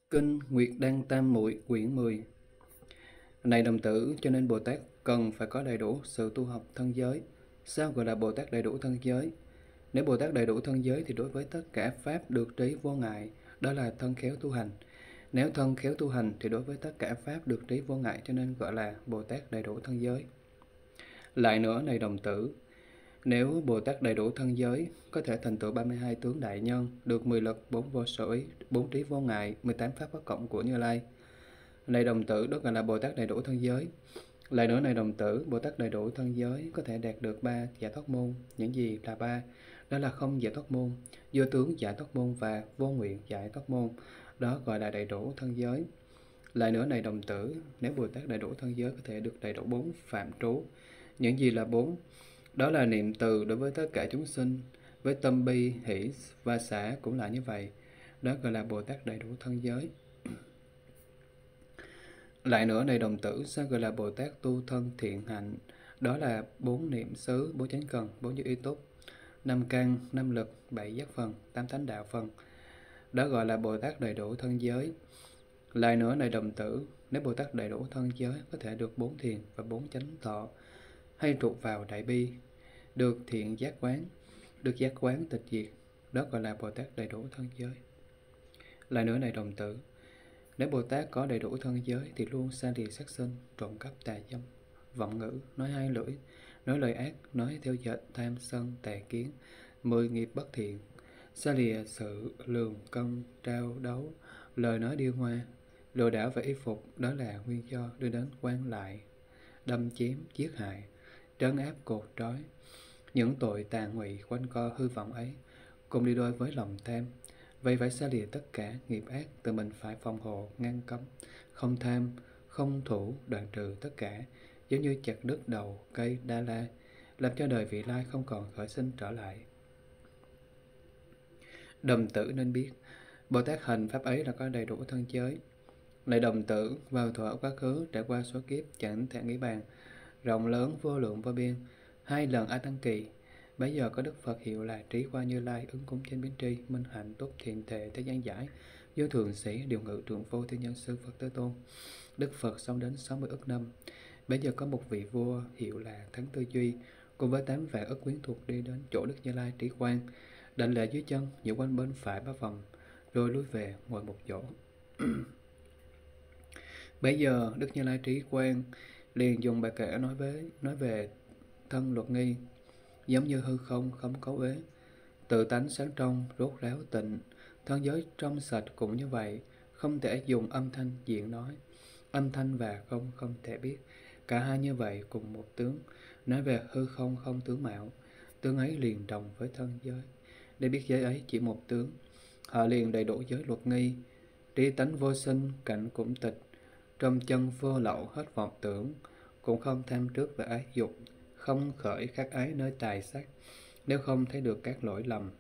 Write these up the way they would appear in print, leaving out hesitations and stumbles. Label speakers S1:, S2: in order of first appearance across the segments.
S1: Kinh Nguyệt Đăng Tam Muội quyển 10. Này đồng tử, cho nên Bồ Tát cần phải có đầy đủ sự tu học thân giới. Sao gọi là Bồ Tát đầy đủ thân giới? Nếu Bồ Tát đầy đủ thân giới thì đối với tất cả pháp được trí vô ngại, đó là thân khéo tu hành. Nếu thân khéo tu hành thì đối với tất cả pháp được trí vô ngại, cho nên gọi là Bồ Tát đầy đủ thân giới. Lại nữa, này đồng tử, nếu Bồ Tát đầy đủ thân giới, có thể thành tựu 32 tướng đại nhân, được 10 lực, 4 vô sở ý, 4 trí vô ngại, 18 pháp bất cộng của Như Lai. Này đồng tử, đó gọi là Bồ Tát đầy đủ thân giới. Lại nữa, này đồng tử, Bồ Tát đầy đủ thân giới có thể đạt được 3 giải thoát môn. Những gì là 3? Đó là không giải thoát môn, vô tướng giải thoát môn và vô nguyện giải thoát môn. Đó gọi là đầy đủ thân giới. Lại nữa, này đồng tử, nếu Bồ Tát đầy đủ thân giới có thể được đầy đủ 4 phạm trú. Những gì là 4? Đó là niệm từ đối với tất cả chúng sinh, với tâm bi, hỷ và xả cũng là như vậy. Đó gọi là Bồ Tát đầy đủ thân giới. Lại nữa, này đồng tử, sao gọi là Bồ Tát tu thân thiện hạnh? Đó là 4 niệm xứ, 4 chánh cần, 4 như ý túc, 5 căn, 5 lực, 7 giác phần, 8 thánh đạo phần. Đó gọi là Bồ Tát đầy đủ thân giới. Lại nữa, này đồng tử, nếu Bồ Tát đầy đủ thân giới có thể được 4 thiền và 4 chánh thọ, hay trụ vào đại bi, được thiện giác quán, được giác quán tịch diệt. Đó gọi là Bồ Tát đầy đủ thân giới. Lại nữa, này đồng tử, nếu Bồ Tát có đầy đủ thân giới thì luôn xa lìa sát sinh, trộm cắp, tà dâm, vọng ngữ, nói hai lưỡi, nói lời ác, nói theo dệt, tham sân, tà kiến, 10 nghiệp bất thiện, xa lìa sự lường cân, trao đấu, lời nói điêu hoa, lừa đảo và y phục. Đó là nguyên do đưa đến quan lại, đâm chém, giết hại, trấn áp, cột trói. Những tội tà ngụy quanh co hư vọng ấy cùng đi đôi với lòng tham. Vậy phải xa lìa tất cả nghiệp ác, tự mình phải phòng hộ, ngăn cấm, không tham, không thủ, đoạn trừ tất cả, giống như chặt đứt đầu cây đa la, làm cho đời vị lai không còn khởi sinh trở lại. Đồng tử nên biết, Bồ Tát hành pháp ấy là có đầy đủ thân giới. Này đồng tử, vào thuở quá khứ trải qua số kiếp chẳng thể nghĩ bàn, rộng lớn vô lượng vô biên, 2 lần A Tăng Kỳ. Bấy giờ có Đức Phật hiệu là Trí Hoa Như Lai, ứng cúng trên biến tri, minh hạnh tốt thiện thệ thế gian giải, vô thường sĩ, điều ngự trượng vô thiên nhân sư Phật Thế Tôn. Đức Phật sống đến 60 ức năm. Bấy giờ có một vị vua hiệu là Thắng Tư Duy, cùng với 8 vạn ức quyến thuộc đi đến chỗ Đức Như Lai Trí Quang, đảnh lễ dưới chân, giữ quanh bên phải 3 vòng, rồi lui về ngồi một chỗ. Bấy giờ Đức Như Lai Trí Quang liền dùng bài kệ nói về thân luật nghi, giống như hư không không cấu uế, tự tánh sáng trong, rốt ráo tịnh. Thân giới trong sạch cũng như vậy, không thể dùng âm thanh diễn nói. Âm thanh và không thể biết, cả hai như vậy cùng một tướng. Nói về hư không không tướng mạo, tướng ấy liền đồng với thân giới. Để biết giới ấy chỉ một tướng, họ liền đầy đủ giới luật nghi. Trí tánh vô sinh, cảnh cũng tịch, trong chân vô lậu hết vọng tưởng, cũng không tham trước về ái dục, không khởi khắc ái nơi tài sắc, nếu không thấy được các lỗi lầm.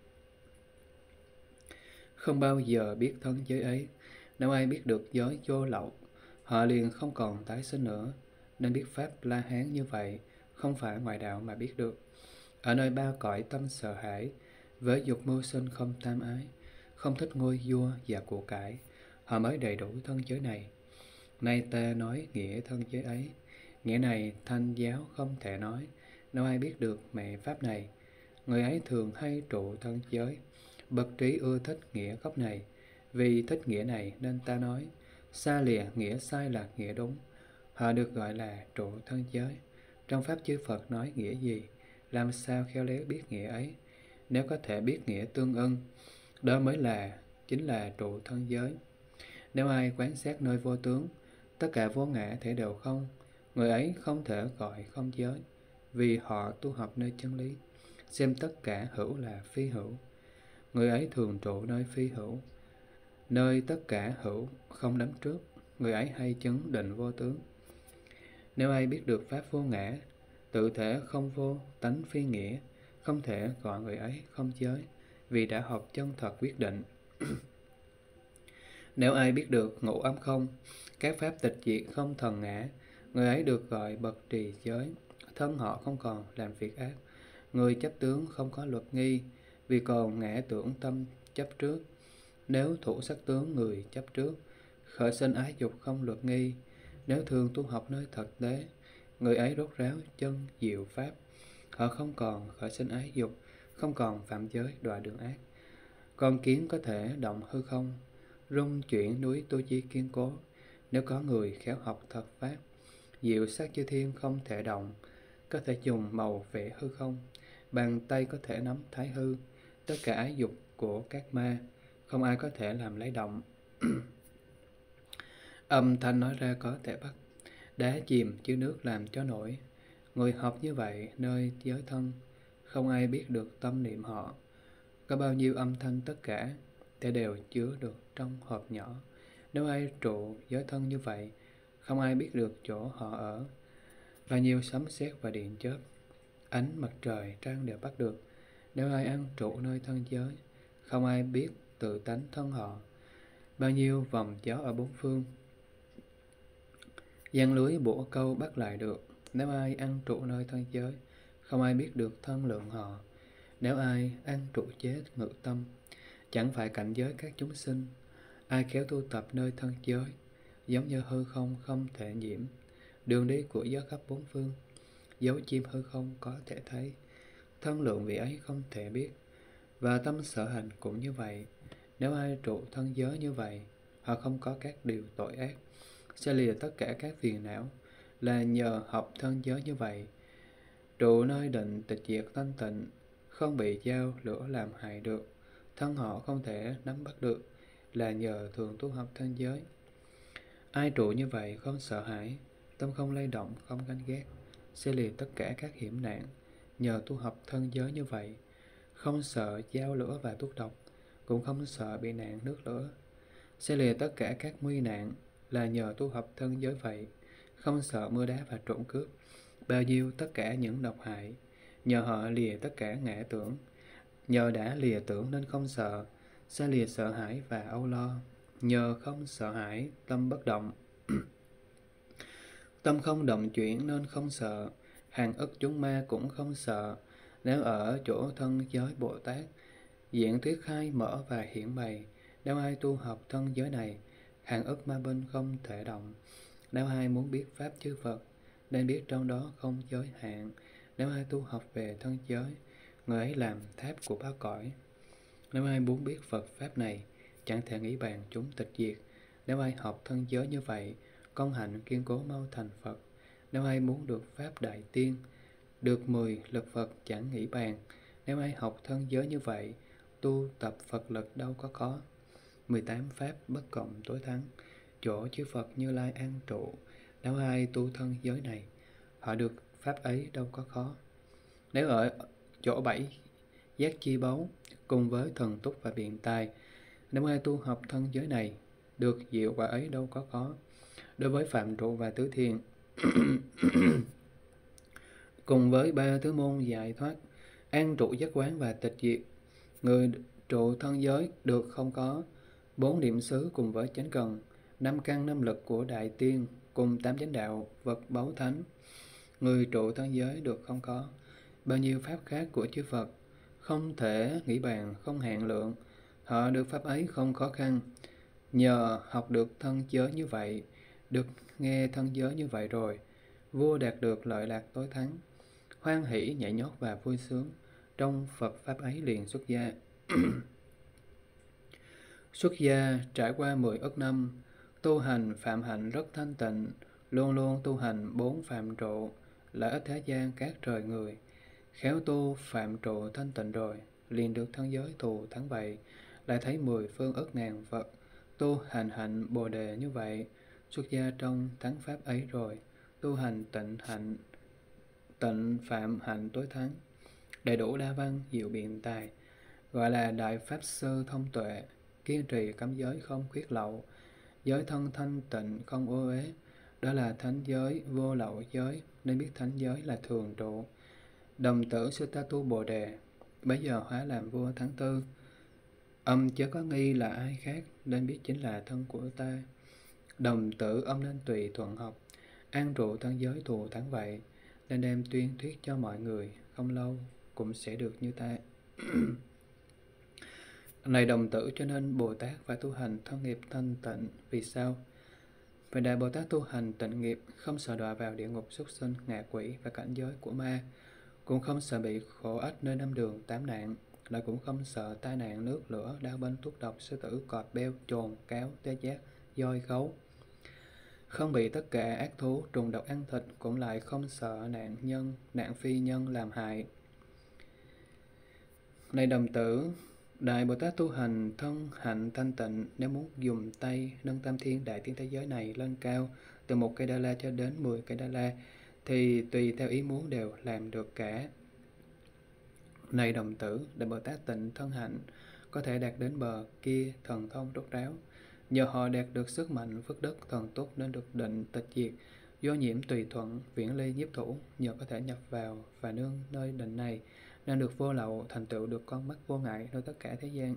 S1: Không bao giờ biết thân giới ấy. Nếu ai biết được giới vô lậu, họ liền không còn tái sinh nữa. Nên biết pháp La Hán như vậy, không phải ngoại đạo mà biết được. Ở nơi 3 cõi tâm sợ hãi, với dục mưu sinh không tham ái, không thích ngôi vua và của cải, họ mới đầy đủ thân giới này. Nay ta nói nghĩa thân giới ấy. Nghĩa này thanh giáo không thể nói. Nếu ai biết được mẹ pháp này, người ấy thường hay trụ thân giới. Bậc trí ưa thích nghĩa gốc này, vì thích nghĩa này nên ta nói. Xa lìa nghĩa sai là nghĩa đúng, họ được gọi là trụ thân giới. Trong pháp chư Phật nói nghĩa gì, làm sao khéo léo biết nghĩa ấy? Nếu có thể biết nghĩa tương ưng, đó mới chính là trụ thân giới. Nếu ai quán sát nơi vô tướng, tất cả vô ngã thể đều không, người ấy không thể gọi không giới, vì họ tu học nơi chân lý, xem tất cả hữu là phi hữu. Người ấy thường trụ nơi phi hữu, nơi tất cả hữu không đắm trước, người ấy hay chứng định vô tướng. Nếu ai biết được pháp vô ngã, tự thể không vô, tánh phi nghĩa, không thể gọi người ấy không giới, vì đã học chân thật quyết định. Nếu ai biết được ngũ âm không, các pháp tịch diệt không thần ngã, người ấy được gọi bậc trì giới, thân họ không còn làm việc ác. Người chấp tướng không có luật nghi, vì còn ngã tưởng tâm chấp trước. Nếu thủ sắc tướng người chấp trước, khởi sinh ái dục không luật nghi. Nếu thường tu học nơi thực tế, người ấy rốt ráo chân diệu pháp. Họ không còn khởi sinh ái dục, không còn phạm giới đọa đường ác. Con kiến có thể động hư không, rung chuyển núi tu chi kiên cố. Nếu có người khéo học thật pháp, diệu sát chư thiên không thể động. Có thể dùng màu vẽ hư không, bàn tay có thể nắm thái hư. Tất cả ái dục của các ma, không ai có thể làm lấy động. Âm thanh nói ra có thể bắt đá chìm chứ nước làm cho nổi. Người học như vậy nơi giới thân, không ai biết được tâm niệm họ. Có bao nhiêu âm thanh tất cả để đều chứa được trong hộp nhỏ. Nếu ai trụ giới thân như vậy, không ai biết được chỗ họ ở. Bao nhiêu sấm sét và điện chớp, ánh mặt trời trăng đều bắt được. Nếu ai ăn trụ nơi thân giới, không ai biết tự tánh thân họ. Bao nhiêu vòng gió ở bốn phương, giăng lưới bủa câu bắt lại được. Nếu ai ăn trụ nơi thân giới, không ai biết được thân lượng họ. Nếu ai ăn trụ chế ngự tâm, chẳng phải cảnh giới các chúng sinh. Ai khéo tu tập nơi thân giới, giống như hư không không thể nhiễm. Đường đi của gió khắp bốn phương, dấu chim hư không có thể thấy. Thân lượng vị ấy không thể biết, và tâm sở hành cũng như vậy. Nếu ai trụ thân giới như vậy, họ không có các điều tội ác, sẽ lìa tất cả các phiền não, là nhờ học thân giới như vậy. Trụ nơi định tịch diệt thanh tịnh, không bị dao lửa làm hại được. Thân họ không thể nắm bắt được, là nhờ thường tu học thân giới. Ai trụ như vậy không sợ hãi, tâm không lay động, không ganh ghét, sẽ lìa tất cả các hiểm nạn, nhờ tu học thân giới như vậy. Không sợ dao lửa và thuốc độc, cũng không sợ bị nạn nước lửa, sẽ lìa tất cả các nguy nạn, là nhờ tu học thân giới vậy. Không sợ mưa đá và trộm cướp, bao nhiêu tất cả những độc hại, nhờ họ lìa tất cả ngã tưởng. Nhờ đã lìa tưởng nên không sợ, sẽ lìa sợ hãi và âu lo. Nhờ không sợ hãi, tâm bất động. Tâm không động chuyển nên không sợ, hàng ức chúng ma cũng không sợ. Nếu ở chỗ thân giới Bồ Tát, diễn thuyết khai mở và hiển bày. Nếu ai tu học thân giới này, hàng ức ma binh không thể động. Nếu ai muốn biết pháp chư Phật, nên biết trong đó không giới hạn. Nếu ai tu học về thân giới, người ấy làm tháp của ba cõi. Nếu ai muốn biết Phật pháp này, chẳng thể nghĩ bàn chúng tịch diệt. Nếu ai học thân giới như vậy, công hạnh kiên cố mau thành Phật. Nếu ai muốn được pháp đại tiên, được 10 lực Phật chẳng nghĩ bàn. Nếu ai học thân giới như vậy, tu tập Phật lực đâu có. 18 pháp bất cộng tối thắng, chỗ chư Phật Như Lai an trụ. Nếu ai tu thân giới này, họ được pháp ấy đâu có khó. Nếu ở chỗ 7 giác chi báu, cùng với thần túc và biện tài, nếu ai tu học thân giới này, được diệu quả ấy đâu có khó. Đối với phạm trụ và tứ thiền, cùng với ba thứ môn giải thoát, an trụ giác quán và tịch diệt, người trụ thân giới được không có. 4 niệm xứ cùng với chánh cần, 5 căn 5 lực của đại tiên, cùng 8 chánh đạo, vật báu thánh, người trụ thân giới được không có. Bao nhiêu pháp khác của chư Phật, không thể nghĩ bàn, không hạn lượng, họ được pháp ấy không khó khăn. Nhờ học được thân giới như vậy, được nghe thân giới như vậy rồi, vua đạt được lợi lạc tối thắng, hoan hỷ nhảy nhót và vui sướng, trong Phật pháp ấy liền xuất gia. Xuất gia trải qua 10 ức năm, tu hành phạm hạnh rất thanh tịnh, luôn luôn tu hành 4 phạm trụ, lợi ích thế gian các trời người. Khéo tu phạm trụ thanh tịnh rồi, liền được thân giới thù thắng vậy, lại thấy 10 phương ức ngàn Phật tu hành hạnh Bồ đề như vậy. Xuất gia trong thắng pháp ấy rồi, tu hành tịnh phạm hạnh tối thắng, đầy đủ đa văn diệu biện tài, gọi là đại pháp sư thông tuệ, kiên trì cấm giới không khuyết lậu, giới thân thanh tịnh không ô uế. Đó là thánh giới, vô lậu giới, nên biết thánh giới là thường trụ. Đồng tử sư ta tu Bồ đề, bấy giờ hóa làm vua tháng tư. Chớ có nghi là ai khác, nên biết chính là thân của ta. Đồng tử nên tùy thuận học, an trụ thân giới thù thắng vậy, nên đem tuyên thuyết cho mọi người, không lâu cũng sẽ được như ta. Này đồng tử, cho nên Bồ Tát phải tu hành thân nghiệp thanh tịnh. Vì sao? Vì Đại Bồ Tát tu hành tịnh nghiệp, không sợ đọa vào địa ngục súc sinh, ngạ quỷ và cảnh giới của ma, cũng không sợ bị khổ ách nơi năm đường tám nạn, lại cũng không sợ tai nạn nước lửa, đao binh, thuốc độc, sư tử, cọp, beo, trồn, cáo, tê giác, voi, gấu. Không bị tất cả ác thú, trùng độc ăn thịt, cũng lại không sợ nạn phi nhân làm hại. Này đồng tử, Đại Bồ Tát tu hành thân hạnh thanh tịnh, nếu muốn dùng tay nâng tam thiên đại thiên thế giới này lên cao, từ 1 cây đa la cho đến 10 cây đa la, thì tùy theo ý muốn đều làm được cả. Này đồng tử, Đại Bồ Tát tịnh thân hạnh, có thể đạt đến bờ kia thần thông rốt ráo. Nhờ họ đạt được sức mạnh phước đức thần tốt nên được định tịch diệt, do nhiễm tùy thuận, viễn ly nhiếp thủ, nhờ có thể nhập vào và nương nơi định này, nên được vô lậu, thành tựu được con mắt vô ngại nơi tất cả thế gian.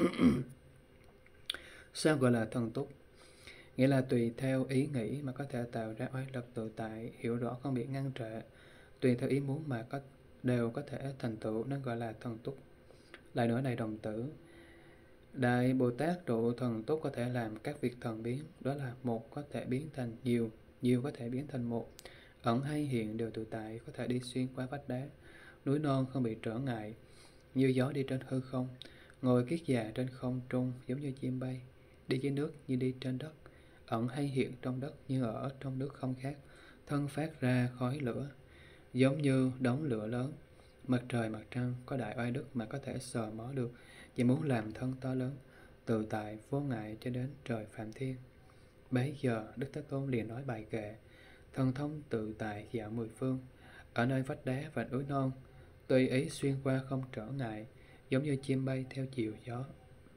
S1: Sao gọi là thần túc? Nghĩa là tùy theo ý nghĩ mà có thể tạo ra oai lực tự tại, hiểu rõ không bị ngăn trở, tùy theo ý muốn mà đều có thể thành tựu, nên gọi là thần túc. Lại nữa này đồng tử, Đại Bồ Tát độ thần túc có thể làm các việc thần biến, đó là một có thể biến thành nhiều, nhiều có thể biến thành một, ẩn hay hiện đều tự tại, có thể đi xuyên qua vách đá, núi non không bị trở ngại, như gió đi trên hư không, ngồi kiết già trên không trung giống như chim bay, đi dưới nước như đi trên đất, ẩn hay hiện trong đất như ở trong nước không khác, thân phát ra khói lửa, giống như đống lửa lớn. Mặt trời mặt trăng có đại oai đức mà có thể sờ mó được, chỉ muốn làm thân to lớn, tự tại vô ngại cho đến trời phạm thiên. Bấy giờ Đức Thế Tôn liền nói bài kệ: thần thông tự tại dạo mười phương, ở nơi vách đá và núi non, tùy ý xuyên qua không trở ngại, giống như chim bay theo chiều gió,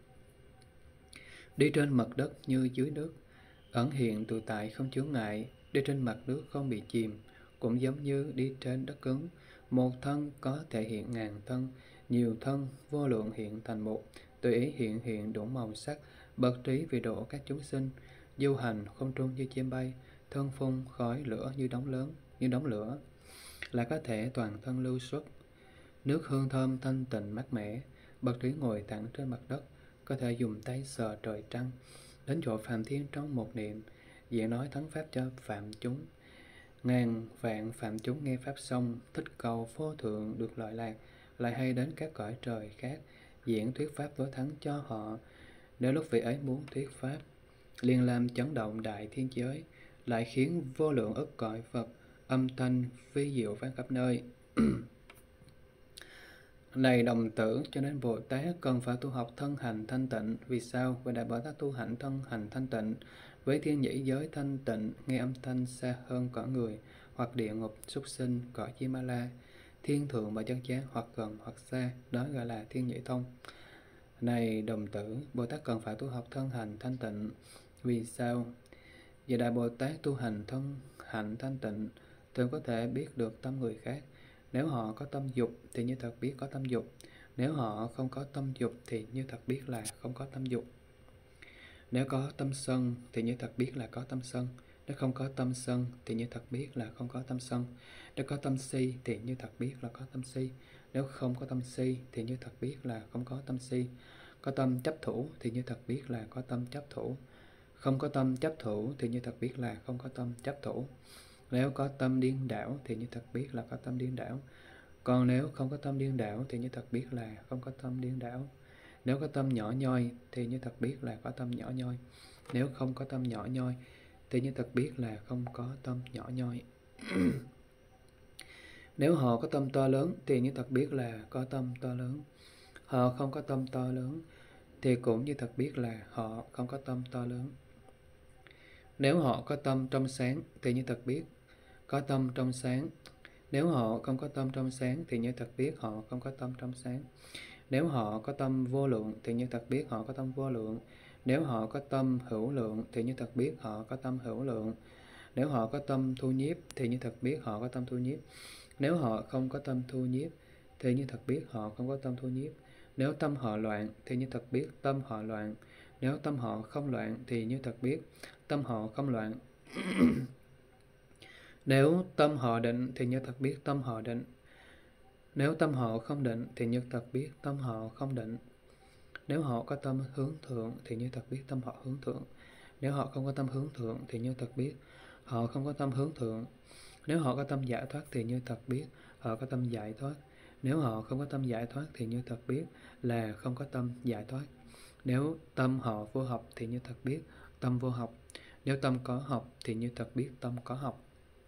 S1: đi trên mặt đất như dưới nước, ẩn hiện tự tại không chướng ngại, đi trên mặt nước không bị chìm, cũng giống như đi trên đất cứng. Một thân có thể hiện ngàn thân, nhiều thân vô lượng hiện thành một, tùy ý hiện đủ màu sắc, bậc trí vì độ các chúng sinh, du hành không trung như chim bay, thân phun khói lửa như đống lửa, là có thể toàn thân lưu xuất. Nước hương thơm thanh tịnh mát mẻ, bậc trí ngồi thẳng trên mặt đất, có thể dùng tay sờ trời trăng, đến chỗ phạm thiên trong một niệm, diễn nói thắng pháp cho phạm chúng. Ngàn vạn phạm chúng nghe pháp xong, thích cầu vô thượng được lợi lạc, lại hay đến các cõi trời khác, diễn thuyết pháp tối thắng cho họ. Nếu lúc vị ấy muốn thuyết pháp, liền làm chấn động đại thiên giới, lại khiến vô lượng ức cõi Phật âm thanh vi diệu vang khắp nơi. Này đồng tử, cho nên Bồ Tát cần phải tu học thân hành thanh tịnh. Vì sao? Vì Đại Bồ Tát tu hành thân hành thanh tịnh, với thiên nhĩ giới thanh tịnh, nghe âm thanh xa hơn cõi người, hoặc địa ngục, súc sinh, cõi chim ma la, thiên thượng và chân chán, hoặc gần hoặc xa, đó gọi là thiên nhĩ thông. Này đồng tử, Bồ Tát cần phải tu học thân hành thanh tịnh. Vì sao? Vì Đại Bồ Tát tu hành thân hành thanh tịnh, thường có thể biết được tâm người khác. Nếu họ có tâm dục thì như thật biết có tâm dục. Nếu họ không có tâm dục thì như thật biết là không có tâm dục. Nếu có tâm sân thì như thật biết là có tâm sân. Nếu không có tâm sân thì như thật biết là không có tâm sân. Nếu có tâm si thì như thật biết là có tâm si. Nếu không có tâm si thì như thật biết là không có tâm si. Có tâm chấp thủ thì như thật biết là có tâm chấp thủ. Không có tâm chấp thủ thì như thật biết là không có tâm chấp thủ. Nếu có tâm điên đảo thì như thật biết là có tâm điên đảo. Còn nếu không có tâm điên đảo thì như thật biết là không có tâm điên đảo. Nếu có tâm nhỏ nhoi thì như thật biết là có tâm nhỏ nhoi. Nếu không có tâm nhỏ nhoi thì như thật biết là không có tâm nhỏ nhoi. Nếu họ có tâm to lớn thì như thật biết là có tâm to lớn. Họ không có tâm to lớn thì cũng như thật biết là họ không có tâm to lớn. Nếu họ có tâm trong sáng thì như thật biết có tâm trong sáng. Nếu họ không có tâm trong sáng thì như thật biết họ không có tâm trong sáng. Nếu họ có tâm vô lượng thì như thật biết họ có tâm vô lượng. Nếu họ có tâm hữu lượng thì như thật biết họ có tâm hữu lượng. Nếu họ có tâm thu nhiếp thì như thật biết họ có tâm thu nhiếp. Nếu họ không có tâm thu nhiếp thì như thật biết họ không có tâm thu nhiếp. Nếu tâm họ loạn thì như thật biết tâm họ loạn. Nếu tâm họ không loạn thì như thật biết tâm họ không loạn. Nếu tâm họ định thì như thật biết tâm họ định. Nếu tâm họ không định thì như thật biết tâm họ không định. Nếu họ có tâm hướng thượng thì như thật biết tâm họ hướng thượng. Nếu họ không có tâm hướng thượng thì như thật biết họ không có tâm hướng thượng. Nếu họ có tâm giải thoát thì như thật biết họ có tâm giải thoát. Nếu họ không có tâm giải thoát thì như thật biết là không có tâm giải thoát. Nếu tâm họ vô học thì như thật biết tâm vô học. Nếu tâm có học thì như thật biết tâm có học.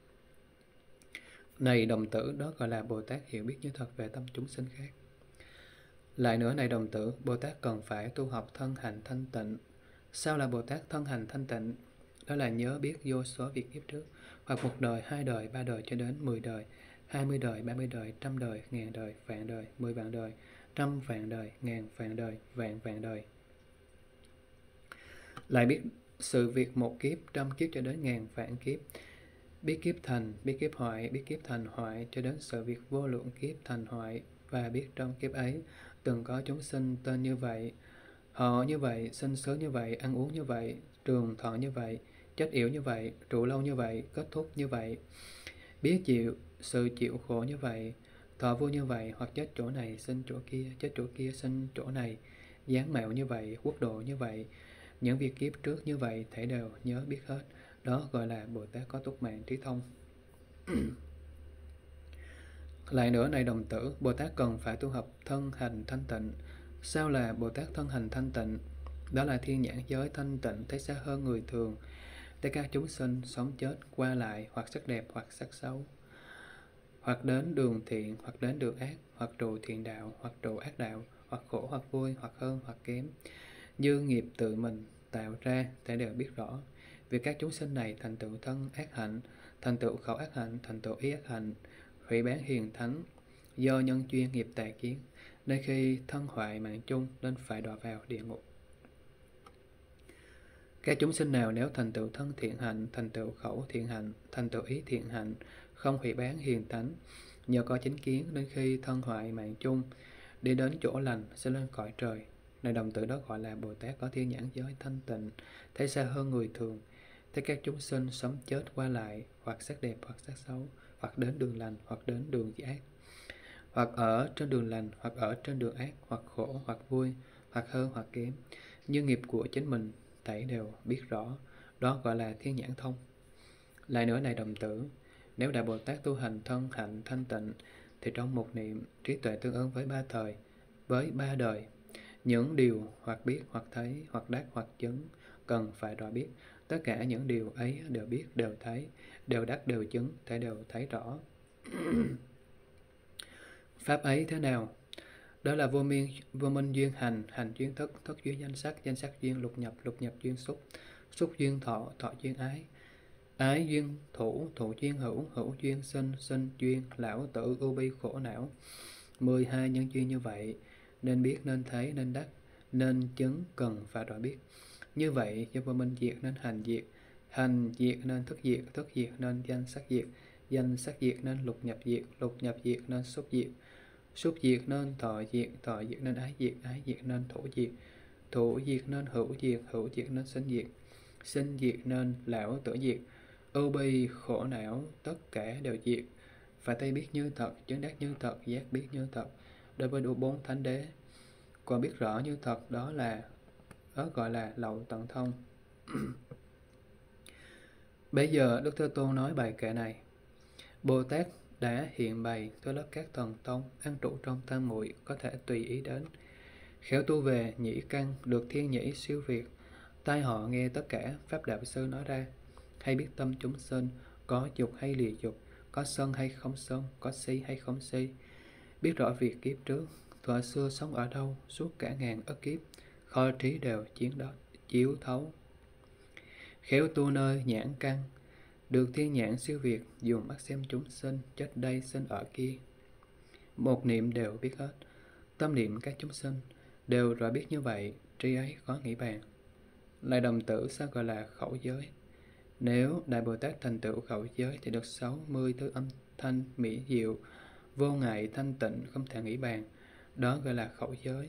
S1: Này đồng tử, đó gọi là Bồ Tát hiểu biết như thật về tâm chúng sinh khác. Lại nữa này đồng tử, Bồ Tát cần phải tu học thân hành thanh tịnh. Sao là Bồ Tát thân hành thanh tịnh? Đó là nhớ biết vô số việc kiếp trước, hoặc 1 đời, 2 đời, 3 đời cho đến 10 đời, 20 đời, 30 đời, 100 đời, ngàn đời, vạn đời, 10 vạn đời, 100 vạn đời, ngàn vạn đời, vạn vạn đời. Lại biết sự việc 1 kiếp, 100 kiếp cho đến ngàn vạn kiếp. Biết kiếp thành, biết kiếp hoại, biết kiếp thành hoại cho đến sự việc vô lượng kiếp thành hoại, và biết trong kiếp ấy từng có chúng sinh tên như vậy, họ như vậy, sinh sớm như vậy, ăn uống như vậy, trường thọ như vậy, chết yểu như vậy, trụ lâu như vậy, kết thúc như vậy. Biết sự chịu khổ như vậy, thọ vô như vậy, hoặc chết chỗ này, sinh chỗ kia, chết chỗ kia, sinh chỗ này, dáng mạo như vậy, quốc độ như vậy, những việc kiếp trước như vậy, thảy đều nhớ biết hết. Đó gọi là Bồ Tát có túc mạng trí thông. Lại nữa này đồng tử, Bồ Tát cần phải tu học thân hành thanh tịnh. Sao là Bồ Tát thân hành thanh tịnh? Đó là thiên nhãn giới thanh tịnh, thấy xa hơn người thường, thấy các chúng sinh sống chết qua lại, hoặc sắc đẹp hoặc sắc xấu, hoặc đến đường thiện hoặc đến đường ác, hoặc trụ thiện đạo hoặc trụ ác đạo, hoặc khổ hoặc vui, hoặc hơn hoặc kém, như nghiệp tự mình tạo ra, thể đều biết rõ. Việc các chúng sinh này thành tựu thân ác hạnh, thành tựu khẩu ác hạnh, thành tựu ý ác hạnh, hủy bán hiền thánh, do nhân duyên nghiệp tà kiến, nên khi thân hoại mạng chung nên phải đọa vào địa ngục. Các chúng sinh nào nếu thành tựu thân thiện hạnh, thành tựu khẩu thiện hạnh, thành tựu ý thiện hạnh, không hủy bán hiền thánh, nhờ có chính kiến đến khi thân hoại mạng chung, đi đến chỗ lành sẽ lên cõi trời. Này đồng tử, đó gọi là Bồ Tát có thiên nhãn giới thanh tịnh, thấy xa hơn người thường, thấy các chúng sinh sống chết qua lại, hoặc sắc đẹp hoặc sắc xấu, hoặc đến đường lành hoặc đến đường ác, hoặc ở trên đường lành hoặc ở trên đường ác, hoặc khổ hoặc vui, hoặc hơn hoặc kém, như nghiệp của chính mình, thảy đều biết rõ. Đó gọi là thiên nhãn thông. Lại nữa này đồng tử, nếu Đại Bồ Tát tu hành thân hạnh thanh tịnh, thì trong một niệm, trí tuệ tương ứng với 3 thời, với 3 đời, những điều hoặc biết hoặc thấy hoặc đắc hoặc chứng cần phải rõ biết, tất cả những điều ấy đều biết, đều thấy, đều đắc, đều chứng, thể đều thấy rõ. Pháp ấy thế nào? Đó là vô minh duyên hành, hành duyên thức, thức duyên danh sắc duyên lục nhập duyên xúc, xúc duyên thọ, thọ duyên ái, ái duyên thủ, thủ duyên hữu, hữu duyên sinh, sinh duyên lão tử ưu bi khổ não. 12 nhân duyên như vậy, nên biết, nên thấy, nên đắc, nên chứng, cần phải rõ biết. Như vậy, do vô minh diệt nên hành diệt nên thức diệt nên danh sắc diệt nên lục nhập diệt nên xúc diệt nên thọ diệt nên ái diệt nên thủ diệt nên hữu diệt nên sinh diệt nên lão tử diệt, ưu bi khổ não tất cả đều diệt. Phải thấy biết như thật, chứng đắc như thật, giác biết như thật. Đối với đủ 4 thánh đế, còn biết rõ như thật, đó gọi là lậu tận thông. Bây giờ Đức Thế Tôn nói bài kệ này: Bồ Tát đã hiện bày tới lớp các thần tông, an trụ trong tam muội, có thể tùy ý đến, khéo tu về nhĩ căn, được thiên nhĩ siêu việt. Tai họ nghe tất cả pháp đạo sư nói ra, hay biết tâm chúng sinh, có dục hay lìa dục, có sân hay không sân, có si hay không si. Biết rõ việc kiếp trước, thuở xưa sống ở đâu, suốt cả ngàn ức kiếp, kho trí đều chiếu thấu. Khéo tu nơi nhãn căn, được thiên nhãn siêu việt, dùng mắt xem chúng sinh, chết đây sinh ở kia. Một niệm đều biết hết, tâm niệm các chúng sinh đều rõ biết như vậy, trí ấy khó nghĩ bàn. Lại đồng tử, sao gọi là khẩu giới? Nếu Đại Bồ Tát thành tựu khẩu giới thì được 60 thứ âm thanh mỹ diệu, vô ngại thanh tịnh, không thể nghĩ bàn. Đó gọi là khẩu giới.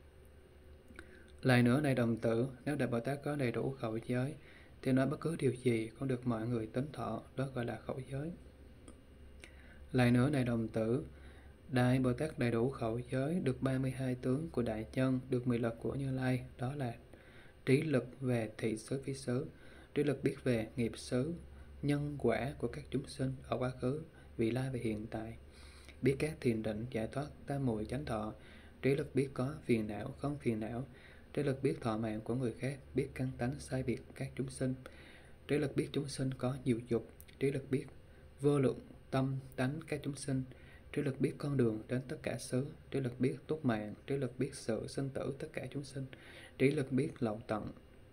S1: Lại nữa này đồng tử, nếu Đại Bồ Tát có đầy đủ khẩu giới thì nói bất cứ điều gì cũng được mọi người tín thọ, đó gọi là khẩu giới. Lại nữa này đồng tử, Đại Bồ Tát đầy đủ khẩu giới được 32 tướng của đại nhân, được 10 lực của Như Lai, đó là trí lực về thị xứ phi xứ, trí lực biết về nghiệp xứ, nhân quả của các chúng sinh ở quá khứ, vị lai và hiện tại, biết các thiền định giải thoát tam muội chánh thọ, trí lực biết có phiền não không phiền não, trí lực biết thọ mạng của người khác, biết căn tánh sai biệt các chúng sinh, trí lực biết chúng sinh có nhiều dục, trí lực biết vô lượng tâm tánh các chúng sinh, trí lực biết con đường đến tất cả xứ, trí lực biết túc mạng, trí lực biết sự sinh tử tất cả chúng sinh, trí lực biết lậu tận.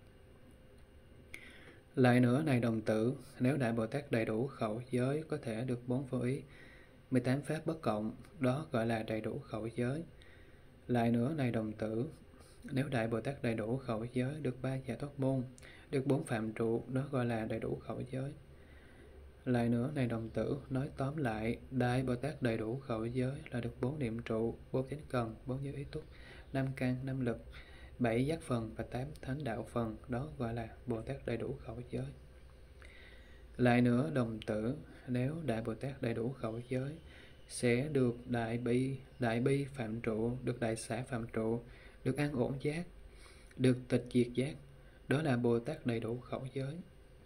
S1: Lại nữa này đồng tử, nếu Đại Bồ Tát đầy đủ khẩu giới có thể được 4 vô ý, 18 pháp bất cộng, đó gọi là đầy đủ khẩu giới. Lại nữa này đồng tử, nếu Đại Bồ Tát đầy đủ khẩu giới được 3 giải thoát môn, được 4 phạm trụ, đó gọi là đầy đủ khẩu giới. Lại nữa này đồng tử, nói tóm lại, Đại Bồ Tát đầy đủ khẩu giới là được 4 niệm trụ, 4 chánh cần, 4 như ý túc, 5 căn, 5 lực, 7 giác phần và 8 thánh đạo phần, đó gọi là Bồ Tát đầy đủ khẩu giới. Lại nữa đồng tử, nếu Đại Bồ Tát đầy đủ khẩu giới sẽ được đại bi phạm trụ, được đại xả phạm trụ, được an ổn giác, được tịch diệt giác, đó là Bồ Tát đầy đủ khẩu giới.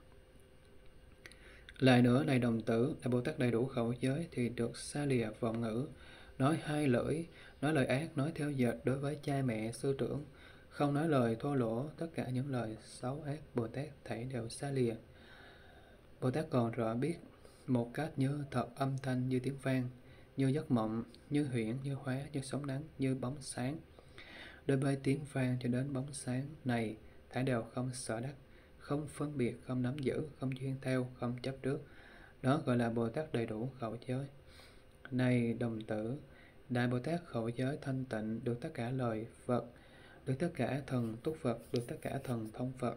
S1: Lại nữa này đồng tử, Đại Bồ Tát đầy đủ khẩu giới thì được xa lìa vọng ngữ, nói hai lưỡi, nói lời ác, nói theo dệt đối với cha mẹ, sư trưởng, không nói lời thô lỗ, tất cả những lời xấu ác Bồ Tát thảy đều xa lìa. Bồ Tát còn rõ biết một cách như thật âm thanh, như tiếng vang, như giấc mộng, như huyễn, như hóa, như sóng nắng, như bóng sáng. Đối với tiếng vang cho đến bóng sáng này, thảy đều không sợ đắc, không phân biệt, không nắm giữ, không duyên theo, không chấp trước. Đó gọi là Bồ Tát đầy đủ khẩu giới. Này đồng tử, Đại Bồ Tát khẩu giới thanh tịnh, được tất cả lời Phật, được tất cả thần túc Phật, được tất cả thần thông Phật.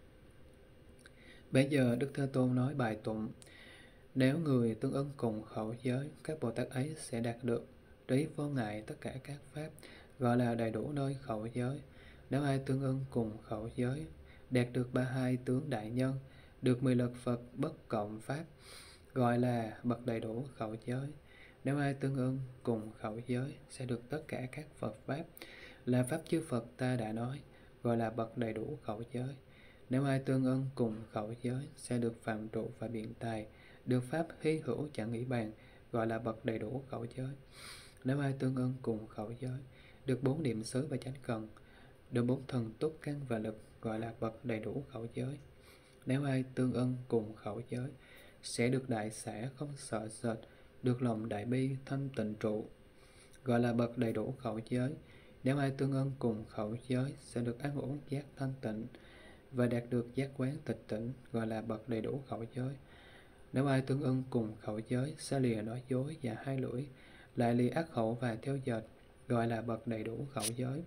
S1: Bây giờ Đức Thế Tôn nói bài tụng: nếu người tương ứng cùng khẩu giới, các Bồ Tát ấy sẽ đạt được trí vô ngại tất cả các pháp, gọi là đầy đủ nơi khẩu giới. Nếu ai tương ứng cùng khẩu giới, đạt được 32 tướng đại nhân, được 10 lực Phật bất cộng pháp, gọi là bậc đầy đủ khẩu giới. Nếu ai tương ứng cùng khẩu giới, sẽ được tất cả các Phật pháp, là pháp chư Phật ta đã nói, gọi là bậc đầy đủ khẩu giới. Nếu ai tương ứng cùng khẩu giới, sẽ được phạm trụ và biện tài, được pháp hy hữu chẳng nghĩ bàn, gọi là bậc đầy đủ khẩu giới. Nếu ai tương ứng cùng khẩu giới, được 4 niệm xứ và chánh cần, được 4 thần túc căn và lực, gọi là bậc đầy đủ khẩu giới. Nếu ai tương ứng cùng khẩu giới, sẽ được đại xả không sợ sệt, được lòng đại bi thanh tịnh trụ, gọi là bậc đầy đủ khẩu giới. Nếu ai tương ứng cùng khẩu giới, sẽ được an ổn giác thanh tịnh và đạt được giác quán tịch tỉnh, gọi là bậc đầy đủ khẩu giới. Nếu ai tương ứng cùng khẩu giới, sẽ lìa nói dối và hai lưỡi, lại lìa ác khẩu và theo dệt, gọi là bậc đầy đủ khẩu giới.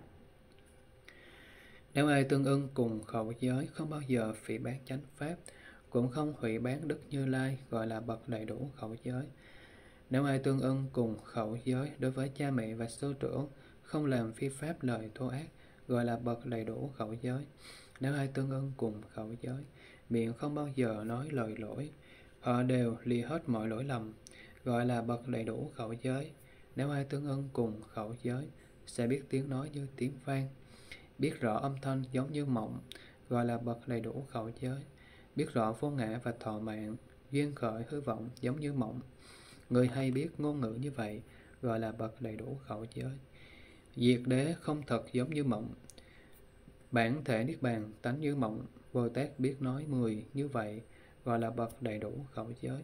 S1: Nếu ai tương ứng cùng khẩu giới, không bao giờ phỉ báng chánh pháp, cũng không hủy bán Đức Như Lai, gọi là bậc đầy đủ khẩu giới. Nếu ai tương ứng cùng khẩu giới đối với cha mẹ và sư trưởng, không làm phi pháp lời thô ác, gọi là bậc đầy đủ khẩu giới. Nếu ai tương ứng cùng khẩu giới, miệng không bao giờ nói lời lỗi, họ đều lìa hết mọi lỗi lầm, gọi là bậc đầy đủ khẩu giới. Nếu ai tương ứng cùng khẩu giới, sẽ biết tiếng nói như tiếng vang, biết rõ âm thanh giống như mộng, gọi là bậc đầy đủ khẩu giới. Biết rõ vô ngã và thọ mạng, duyên khởi hư vọng giống như mộng, người hay biết ngôn ngữ như vậy, gọi là bậc đầy đủ khẩu giới. Diệt đế không thật giống như mộng, bản thể niết bàn tánh như mộng, Bồ Tát biết nói 10 như vậy, gọi là bậc đầy đủ khẩu giới.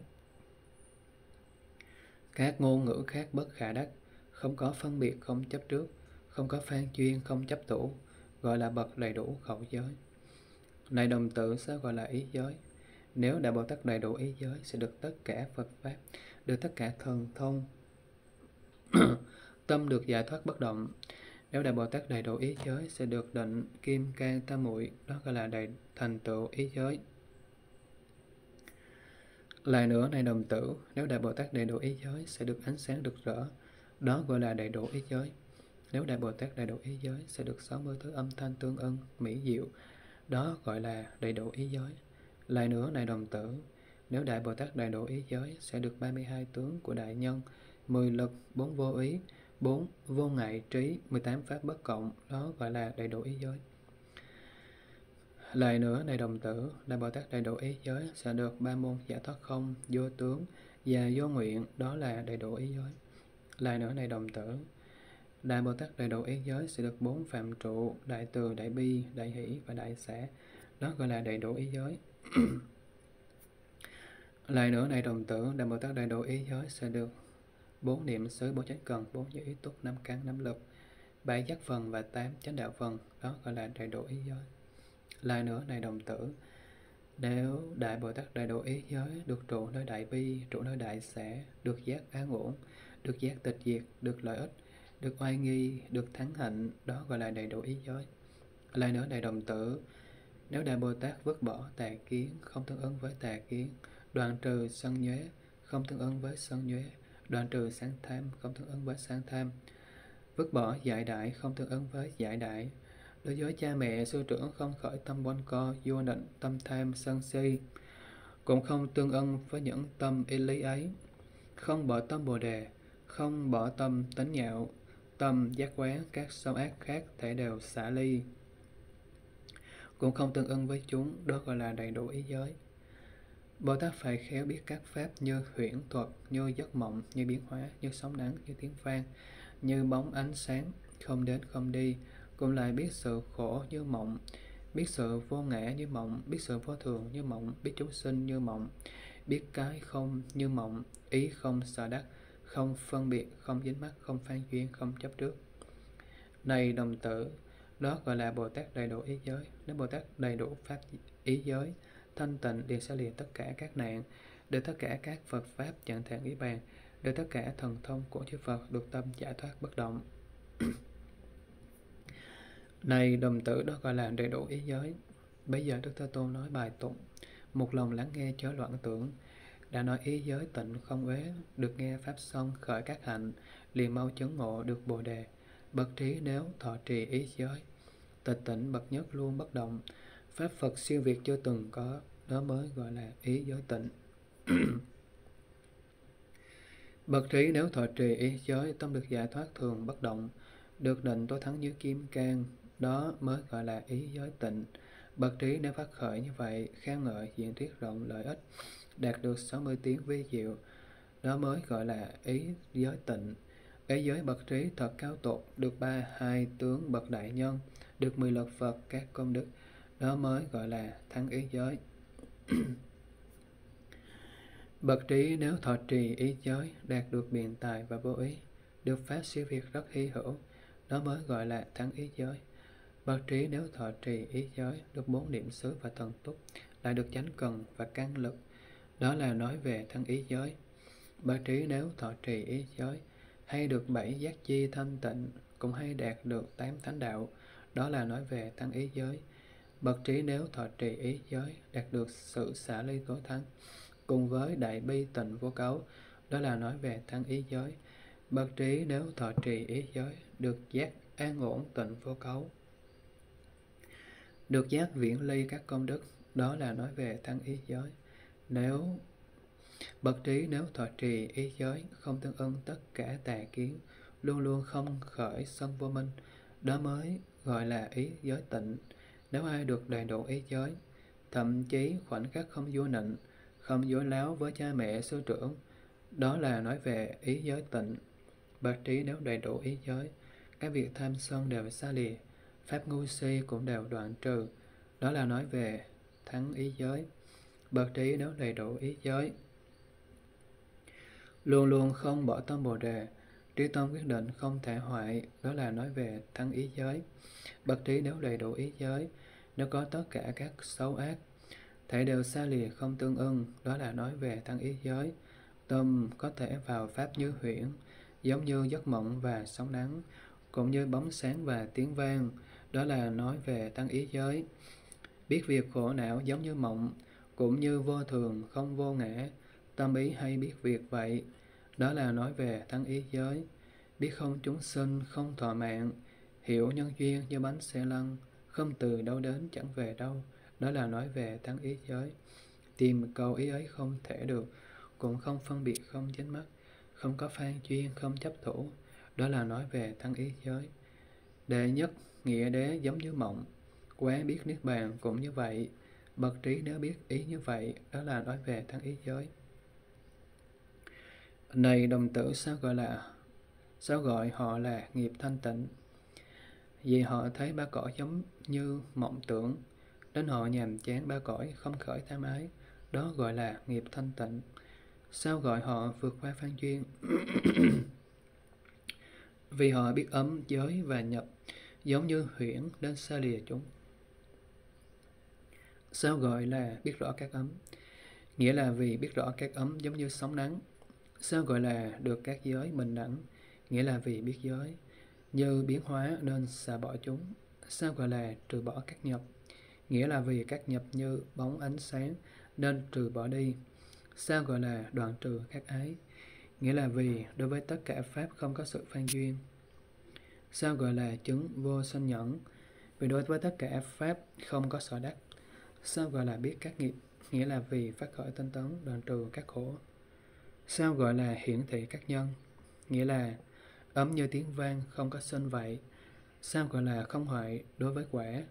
S1: Các ngôn ngữ khác bất khả đắc, không có phân biệt, không chấp trước, không có phan chuyên, không chấp tủ, gọi là bậc đầy đủ khẩu giới. Này đồng tử, sao gọi là ý giới? Nếu Đại Bồ Tát đầy đủ ý giới, sẽ được tất cả Phật pháp, được tất cả thần thông, tâm được giải thoát bất động. Nếu Đại Bồ Tát đầy đủ ý giới, sẽ được định kim cang tam muội, đó gọi là thành tựu ý giới. Lại nữa này đồng tử, nếu Đại Bồ Tát đầy đủ ý giới, sẽ được ánh sáng rực rỡ, đó gọi là đầy đủ ý giới. Nếu Đại Bồ Tát đầy đủ ý giới, sẽ được 60 thứ âm thanh tương ưng, mỹ diệu, đó gọi là đầy đủ ý giới. Lại nữa này đồng tử, nếu Đại Bồ Tát đầy đủ ý giới, sẽ được 32 tướng của đại nhân, 10 lực, 4 vô ý, 4 vô ngại trí, 18 pháp bất cộng, đó gọi là đầy đủ ý giới. Lại nữa này đồng tử, Đại Bồ Tát đầy đủ ý giới sẽ được 3 môn giải thoát không, vô tướng và vô nguyện, đó là đầy đủ ý giới. Lại nữa này đồng tử, Đại Bồ Tát đầy đủ ý giới sẽ được 4 phạm trụ, đại từ, đại bi, đại hỷ và đại xả, đó gọi là đầy đủ ý giới. Lại nữa này đồng tử, Đại Bồ Tát đầy đủ ý giới sẽ được 4 niệm xứ, 4 chánh cần, 4 như ý túc, 5 căn, 5 lực, 7 giác phần và 8 chánh đạo phần, đó gọi là đầy đủ ý giới. Lại nữa này đồng tử, nếu Đại Bồ Tát đầy đủ ý giới được trụ nơi đại bi, trụ nơi đại xả, được giác an ổn, được giác tịch diệt, được lợi ích, được oai nghi, được thắng hạnh, đó gọi là đầy đủ ý giới. Lại nữa này đồng tử, nếu Đại Bồ Tát vứt bỏ tà kiến, không tương ứng với tà kiến, đoạn trừ sân nhuế, không tương ứng với sân nhuế, đoạn trừ sáng tham, không tương ứng với sáng tham, vứt bỏ giải đại, không tương ứng với giải đại, đối với cha mẹ sư trưởng không khởi tâm quanh co, vô định, tâm tham, sân si, cũng không tương ưng với những tâm y lý ấy, không bỏ tâm bồ đề, không bỏ tâm tánh nhạo, tâm giác quán, các xấu ác khác thể đều xả ly, cũng không tương ưng với chúng, đó gọi là đầy đủ ý giới. Bồ Tát phải khéo biết các pháp như huyễn thuật, như giấc mộng, như biến hóa, như sóng nắng, như tiếng vang, như bóng ánh sáng, không đến không đi, cũng lại biết sự khổ như mộng, biết sự vô ngã như mộng, biết sự vô thường như mộng, biết chúng sinh như mộng, biết cái không như mộng, ý không sợ đắc, không phân biệt, không dính mắc, không phan duyên, không chấp trước. Này đồng tử, đó gọi là Bồ Tát đầy đủ ý giới. Nếu Bồ Tát đầy đủ pháp ý giới, thanh tịnh liền sẽ lìa tất cả các nạn, được tất cả các Phật pháp chẳng thể nghĩ bàn, được tất cả thần thông của chư Phật, được tâm giải thoát bất động. Này đồng tử, đó gọi là đầy đủ ý giới. Bây giờ Đức Thế Tôn nói bài tụng: một lòng lắng nghe chớ loạn tưởng, đã nói ý giới tịnh không uế, được nghe pháp xong khởi các hạnh, liền mau chứng ngộ được bồ đề. Bậc trí nếu thọ trì ý giới, tịch tỉnh bậc nhất luôn bất động, pháp Phật siêu việt chưa từng có, đó mới gọi là ý giới tịnh. Bậc trí nếu thọ trì ý giới, tâm được giải thoát thường bất động, được định tối thắng như kim cang, đó mới gọi là ý giới tịnh. Bậc trí nếu phát khởi như vậy, khen ngợi diện thuyết rộng lợi ích, đạt được 60 tiếng vi diệu, đó mới gọi là ý giới tịnh. Ý giới bậc trí thật cao tột, được 32 tướng bậc đại nhân, được 10 lực Phật các công đức, đó mới gọi là thắng ý giới. Bậc trí nếu thọ trì ý giới, đạt được biện tài và vô ý, được pháp siêu việt rất hy hữu, đó mới gọi là thắng ý giới. Bậc trí nếu thọ trì ý giới, được 4 niệm xứ và thần túc, lại được chánh cần và căn lực, đó là nói về thắng ý giới. Bậc trí nếu thọ trì ý giới, hay được 7 giác chi thanh tịnh, cũng hay đạt được 8 thánh đạo, đó là nói về thắng ý giới. Bậc trí nếu thọ trì ý giới, đạt được sự xả ly tối thắng, cùng với đại bi tịnh vô cấu, đó là nói về thắng ý giới. Bậc trí nếu thọ trì ý giới, được giác an ổn tịnh vô cấu, được giác viễn ly các công đức, đó là nói về thắng ý giới. Nếu bậc trí nếu thọ trì ý giới, không tương ưng tất cả tà kiến, luôn luôn không khởi sân vô minh, đó mới gọi là ý giới tịnh. Nếu ai được đầy đủ ý giới, thậm chí khoảnh khắc không vô nịnh, không dối láo với cha mẹ sư trưởng, đó là nói về ý giới tịnh. Bậc trí nếu đầy đủ ý giới, các việc tham sân đều xa lìa, pháp ngu si cũng đều đoạn trừ, đó là nói về thắng ý giới. Bậc trí nếu đầy đủ ý giới, luôn luôn không bỏ tâm bồ đề, trí tâm quyết định không thể hoại, đó là nói về thắng ý giới. Bậc trí nếu đầy đủ ý giới, nếu có tất cả các xấu ác, thể đều xa lìa không tương ưng, đó là nói về thắng ý giới. Tâm có thể vào pháp như huyễn, giống như giấc mộng và sóng nắng, cũng như bóng sáng và tiếng vang, đó là nói về thắng ý giới. Biết việc khổ não giống như mộng, cũng như vô thường không vô ngã, tâm ý hay biết việc vậy, đó là nói về thắng ý giới. Biết không chúng sinh không thọ mạng, hiểu nhân duyên như bánh xe lăn, không từ đâu đến chẳng về đâu, đó là nói về thắng ý giới. Tìm cầu ý ấy không thể được, cũng không phân biệt không dính mắc, không có phan chuyên, không chấp thủ. Đó là nói về tăng ý giới. Đệ nhất, nghĩa đế giống như mộng. Quán biết niết bàn cũng như vậy. Bậc trí nếu biết ý như vậy, đó là nói về tăng ý giới. Này đồng tử, sao gọi họ là nghiệp thanh tịnh? Vì họ thấy ba cõi giống như mộng tưởng, đến họ nhàm chán ba cõi, không khởi tham ái, đó gọi là nghiệp thanh tịnh. Sao gọi họ vượt qua phan duyên? Vì họ biết ấm, giới và nhập, giống như huyễn đến xa lìa chúng. Sao gọi là biết rõ các ấm? Nghĩa là vì biết rõ các ấm giống như sóng nắng. Sao gọi là được các giới bình đẳng? Nghĩa là vì biết giới như biến hóa nên xả bỏ chúng. Sao gọi là trừ bỏ các nhập? Nghĩa là vì các nhập như bóng ánh sáng nên trừ bỏ đi. Sao gọi là đoạn trừ các ái? Nghĩa là vì đối với tất cả pháp không có sự phan duyên. Sao gọi là chứng vô sanh nhẫn? Vì đối với tất cả pháp không có sở đắc. Sao gọi là biết các nghiệp? Nghĩa là vì phát khởi tinh tấn đoạn trừ các khổ. Sao gọi là hiển thị các nhân? Nghĩa là ấm như tiếng vang không có sinh vậy. Sao gọi là không hoại đối với quả?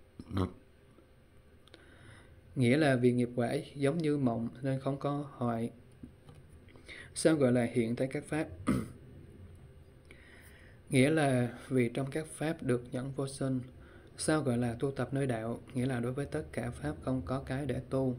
S1: Nghĩa là vì nghiệp quả giống như mộng nên không có hoại. Sao gọi là hiện thấy các pháp? Nghĩa là vì trong các pháp được nhẫn vô sinh. Sao gọi là tu tập nơi đạo? Nghĩa là đối với tất cả pháp không có cái để tu.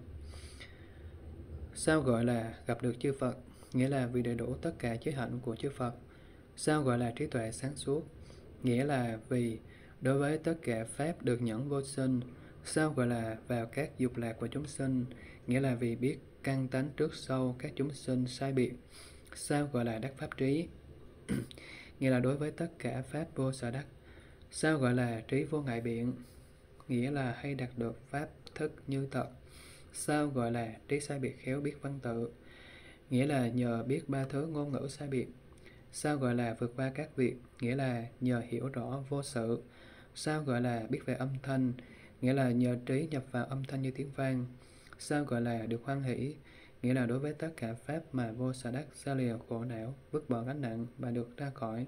S1: Sao gọi là gặp được chư Phật? Nghĩa là vì đầy đủ tất cả giới hạnh của chư Phật. Sao gọi là trí tuệ sáng suốt? Nghĩa là vì đối với tất cả pháp được nhẫn vô sinh. Sao gọi là vào các dục lạc của chúng sinh? Nghĩa là vì biết căn tánh trước sau các chúng sinh sai biệt. Sao gọi là đắc pháp trí? Nghĩa là đối với tất cả pháp vô sở đắc. Sao gọi là trí vô ngại biện? Nghĩa là hay đạt được pháp thức như thật. Sao gọi là trí sai biệt khéo biết văn tự? Nghĩa là nhờ biết ba thứ ngôn ngữ sai biệt. Sao gọi là vượt qua các việc? Nghĩa là nhờ hiểu rõ vô sự. Sao gọi là biết về âm thanh? Nghĩa là nhờ trí nhập vào âm thanh như tiếng vang. Sao gọi là được hoan hỷ? Nghĩa là đối với tất cả pháp mà vô sở đắc, xa lìa khổ não, vứt bỏ gánh nặng và được ra khỏi.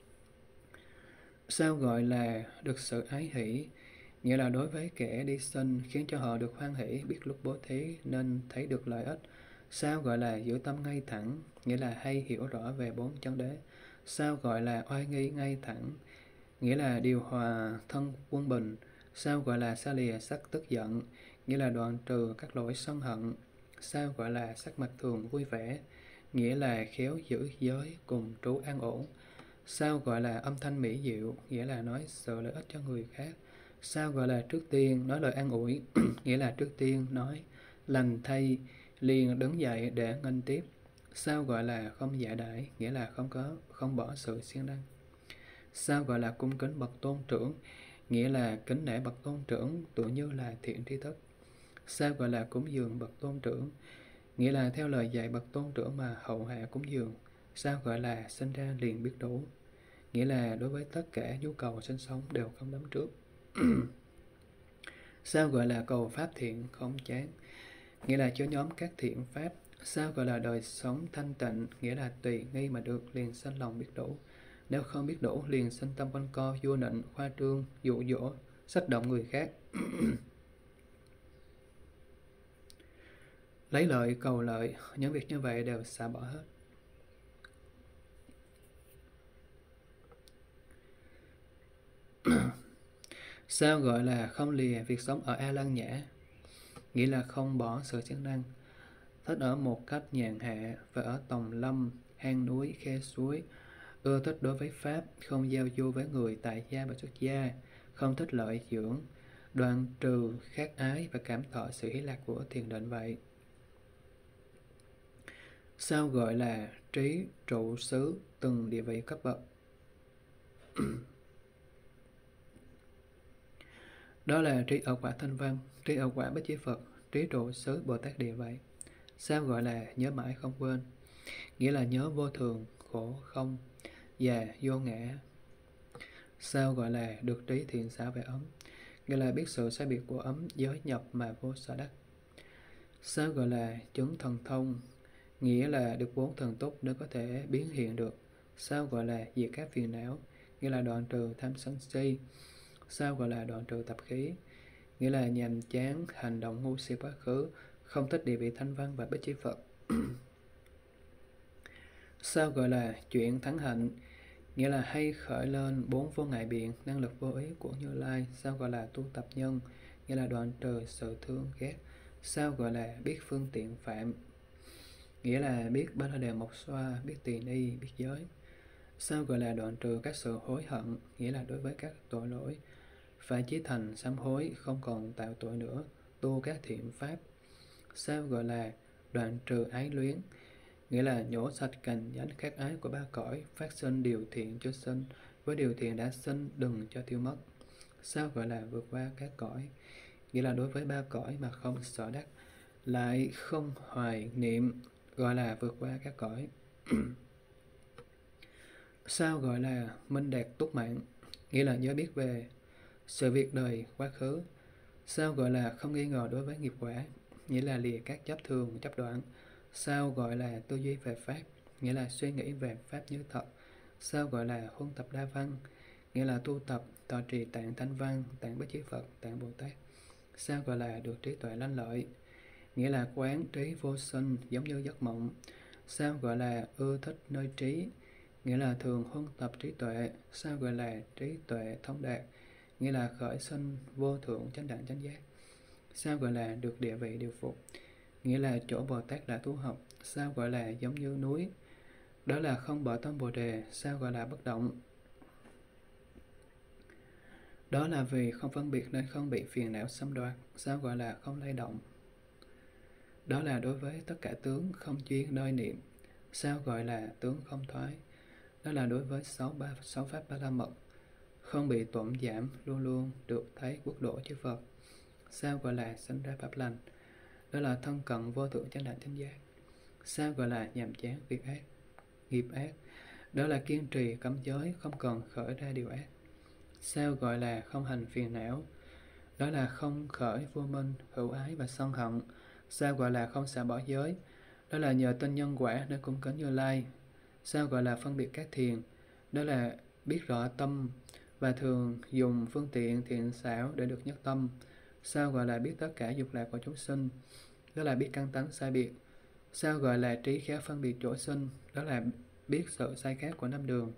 S1: Sao gọi là được sự ái hỷ? Nghĩa là đối với kẻ đi sinh, khiến cho họ được hoan hỷ, biết lúc bố thí nên thấy được lợi ích. Sao gọi là giữ tâm ngay thẳng? Nghĩa là hay hiểu rõ về bốn chân đế. Sao gọi là oai nghi ngay thẳng? Nghĩa là điều hòa thân quân bình. Sao gọi là xa lìa sắc tức giận? Nghĩa là đoạn trừ các lỗi sân hận. Sao gọi là sắc mặt thường vui vẻ? Nghĩa là khéo giữ giới cùng trú an ổn. Sao gọi là âm thanh mỹ diệu? Nghĩa là nói sự lợi ích cho người khác. Sao gọi là trước tiên nói lời an ủi? Nghĩa là trước tiên nói lành thay, liền đứng dậy để nghênh tiếp. Sao gọi là không dạ đãi? Nghĩa là không bỏ sự siêng năng. Sao gọi là cung kính bậc tôn trưởng? Nghĩa là kính nể bậc tôn trưởng, tự như là thiện tri thức. Sao gọi là cúng dường bậc tôn trưởng? Nghĩa là theo lời dạy bậc tôn trưởng mà hậu hạ cúng dường. Sao gọi là sinh ra liền biết đủ? Nghĩa là đối với tất cả nhu cầu sinh sống đều không đắm trước. Sao gọi là cầu pháp thiện không chán? Nghĩa là cho nhóm các thiện pháp. Sao gọi là đời sống thanh tịnh? Nghĩa là tùy nghi mà được, liền sinh lòng biết đủ. Nếu không biết đủ, liền sinh tâm quanh co, vua nịnh, khoa trương, dụ dỗ, sách động người khác. Lấy lợi cầu lợi, những việc như vậy đều xả bỏ hết. Sao gọi là không lìa việc sống ở A Lăng Nhã? Nghĩa là không bỏ sự siêng năng, thích ở một cách nhàn hạ và ở tòng lâm, hang núi, khe suối, ưa thích đối với pháp, không giao du với người tại gia và xuất gia, không thích lợi dưỡng, đoạn trừ khát ái và cảm thọ sự hỷ lạc của thiền định vậy. Sao gọi là trí trụ xứ từng địa vị cấp bậc? Đó là trí ở quả thanh văn, trí ở quả bích chi Phật, trí trụ xứ Bồ Tát địa vậy. Sao gọi là nhớ mãi không quên? Nghĩa là nhớ vô thường, khổ không, và vô ngã. Sao gọi là được trí thiện xảo về ấm? Nghĩa là biết sự sai biệt của ấm giới nhập mà vô sở đắc. Sao gọi là chứng thần thông? nghĩa là được 4 thần túc để có thể biến hiện được. Sao gọi là diệt các phiền não, nghĩa là đoạn trừ tham sân si. Sao gọi là đoạn trừ tập khí, nghĩa là nhàm chán hành động ngu si quá khứ, không thích địa vị thanh văn và bích chi Phật. Sao gọi là chuyện thắng hạnh, nghĩa là hay khởi lên 4 vô ngại biện, năng lực vô ý của Như Lai. Sao gọi là tu tập nhân, nghĩa là đoạn trừ sự thương ghét. Sao gọi là biết phương tiện phạm, nghĩa là biết ba la đề mộc xoa, biết tỳ ni, biết giới. Sao gọi là đoạn trừ các sự hối hận, nghĩa là đối với các tội lỗi phải chí thành sám hối, không còn tạo tội nữa, tu các thiện pháp. Sao gọi là đoạn trừ ái luyến, nghĩa là nhổ sạch cành nhánh các ái của ba cõi, phát sinh điều thiện cho sinh, với điều thiện đã sinh đừng cho tiêu mất. Sao gọi là vượt qua các cõi, nghĩa là đối với ba cõi mà không sợ đắc, lại không hoài niệm, gọi là vượt qua các cõi. Sao gọi là minh đạt túc mạng, nghĩa là nhớ biết về sự việc đời quá khứ. Sao gọi là không nghi ngờ đối với nghiệp quả, nghĩa là lìa các chấp thường, chấp đoạn. Sao gọi là tư duy về pháp, nghĩa là suy nghĩ về pháp như thật. Sao gọi là huân tập đa văn, nghĩa là tu tập thọ trì tạng thanh văn, tạng bích chí Phật, tạng Bồ Tát. Sao gọi là được trí tuệ lanh lợi, nghĩa là quán trí vô sinh giống như giấc mộng. Sao gọi là ưa thích nơi trí, nghĩa là thường huân tập trí tuệ. Sao gọi là trí tuệ thông đạt, nghĩa là khởi sinh vô thượng chánh đẳng chánh giác. Sao gọi là được địa vị điều phục, nghĩa là chỗ Bồ Tát là tu học. Sao gọi là giống như núi, đó là không bỏ tâm Bồ đề. Sao gọi là bất động, đó là vì không phân biệt nên không bị phiền não xâm đoạt. Sao gọi là không lay động, đó là đối với tất cả tướng không chuyên nơi niệm. Sao gọi là tướng không thoái, đó là đối với sáu pháp ba la mật, không bị tổn giảm, luôn luôn được thấy quốc độ chư Phật. Sao gọi là sinh ra pháp lành, đó là thân cận vô thượng chánh đẳng chánh giác. Sao gọi là nhàm chán việc ác, nghiệp ác, đó là kiên trì cấm giới, không còn khởi ra điều ác. Sao gọi là không hành phiền não, đó là không khởi vô minh, hữu ái và sân hận. Sao gọi là không xả bỏ giới, đó là nhờ tin nhân quả nên cung kính Như Lai. Sao gọi là phân biệt các thiền, đó là biết rõ tâm và thường dùng phương tiện thiện xảo để được nhất tâm. Sao gọi là biết tất cả dục lạc của chúng sinh, đó là biết căn tánh sai biệt. Sao gọi là trí khéo phân biệt chỗ sinh, đó là biết sự sai khác của năm đường.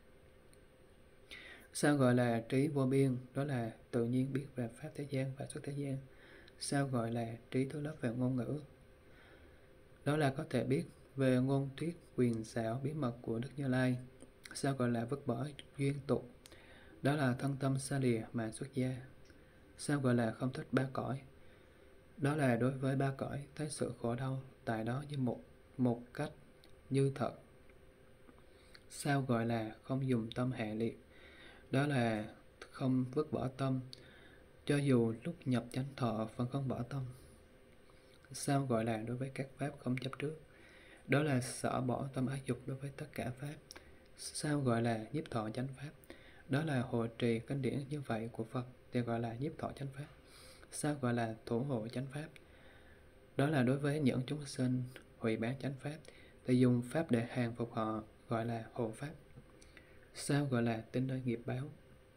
S1: Sao gọi là trí vô biên, đó là tự nhiên biết về pháp thế gian và xuất thế gian. Sao gọi là trí thứ lớp về ngôn ngữ, đó là có thể biết về ngôn thuyết quyền xảo bí mật của Đức Như Lai. Sao gọi là vứt bỏ duyên tục, đó là thân tâm xa lìa mà xuất gia. Sao gọi là không thích ba cõi, đó là đối với ba cõi thấy sự khổ đau tại đó như một cách như thật. Sao gọi là không dùng tâm hạ liệt, đó là không vứt bỏ tâm, cho dù lúc nhập chánh thọ vẫn không bỏ tâm. Sao gọi là đối với các pháp không chấp trước, đó là xả bỏ tâm ái dục đối với tất cả pháp. Sao gọi là nhiếp thọ chánh pháp, đó là hộ trì kinh điển như vậy của Phật thì gọi là nhiếp thọ chánh pháp. Sao gọi là thủ hộ chánh pháp, đó là đối với những chúng sinh hủy bán chánh pháp thì dùng pháp để hàng phục họ, gọi là hộ pháp. Sao gọi là tin nơi nghiệp báo,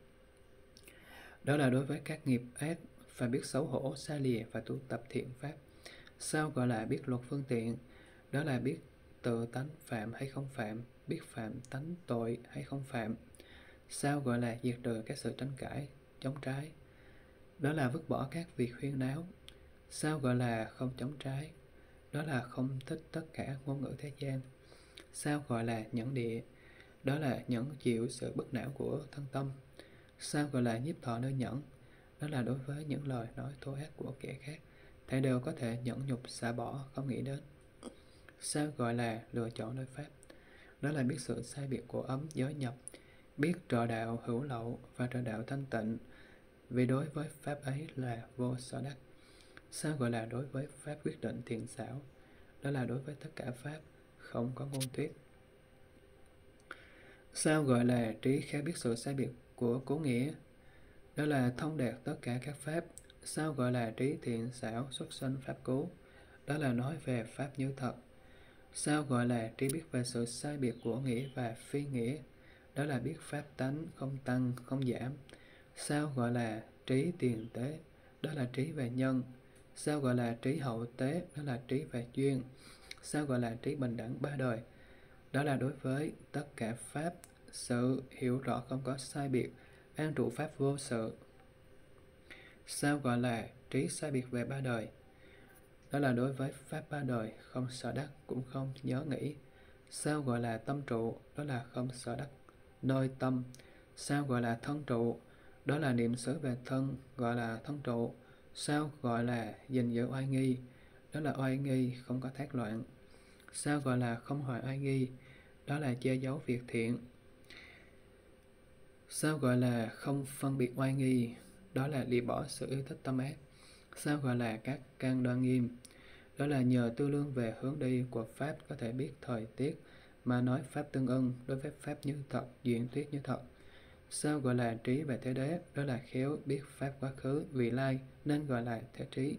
S1: đó là đối với các nghiệp ác phải biết xấu hổ xa lìa và tu tập thiện pháp. Sao gọi là biết luật phương tiện, đó là biết tự tánh phạm hay không phạm, biết phạm tánh tội hay không phạm. Sao gọi là diệt trừ các sự tranh cãi chống trái, đó là vứt bỏ các việc huyên náo. Sao gọi là không chống trái, đó là không thích tất cả ngôn ngữ thế gian. Sao gọi là nhẫn địa, đó là nhẫn chịu sự bất não của thân tâm. Sao gọi là nhiếp thọ nơi nhẫn, đó là đối với những lời nói thô ác của kẻ khác thảy đều có thể nhẫn nhục xả bỏ, không nghĩ đến. Sao gọi là lựa chọn nơi pháp, đó là biết sự sai biệt của ấm giới nhập, biết trọ đạo hữu lậu và trọ đạo thanh tịnh, vì đối với pháp ấy là vô sở đắc. Sao gọi là đối với pháp quyết định thiện xảo, đó là đối với tất cả pháp không có ngôn thuyết. Sao gọi là trí khéo biết sự sai biệt của cố nghĩa, đó là thông đạt tất cả các pháp. Sao gọi là trí thiện xảo xuất sinh pháp cố, đó là nói về pháp như thật. Sao gọi là trí biết về sự sai biệt của nghĩa và phi nghĩa? Đó là biết pháp tánh không tăng không giảm. Sao gọi là trí tiền tế? Đó là trí về nhân. Sao gọi là trí hậu tế? Đó là trí về duyên. Sao gọi là trí bình đẳng ba đời? Đó là đối với tất cả pháp, sự hiểu rõ không có sai biệt, an trụ pháp vô sự. Sao gọi là trí sai biệt về ba đời? Đó là đối với pháp ba đời, không sợ đắc cũng không nhớ nghĩ. Sao gọi là tâm trụ? Đó là không sợ đắc nơi tâm. Sao gọi là thân trụ? Đó là niệm xứ về thân, gọi là thân trụ. Sao gọi là gìn giữ oai nghi? Đó là oai nghi không có thác loạn. Sao gọi là không hoại oai nghi? Đó là che giấu việc thiện. Sao gọi là không phân biệt oai nghi? Đó là lìa bỏ sự yêu thích tâm ác. Sao gọi là các căn đoan nghiêm? Đó là nhờ tư lương về hướng đi của pháp có thể biết thời tiết, mà nói pháp tương ưng đối với pháp như thật, duyên tuyết như thật. Sao gọi là trí về thế đế? Đó là khéo biết pháp quá khứ, vị lai, nên gọi là thế trí.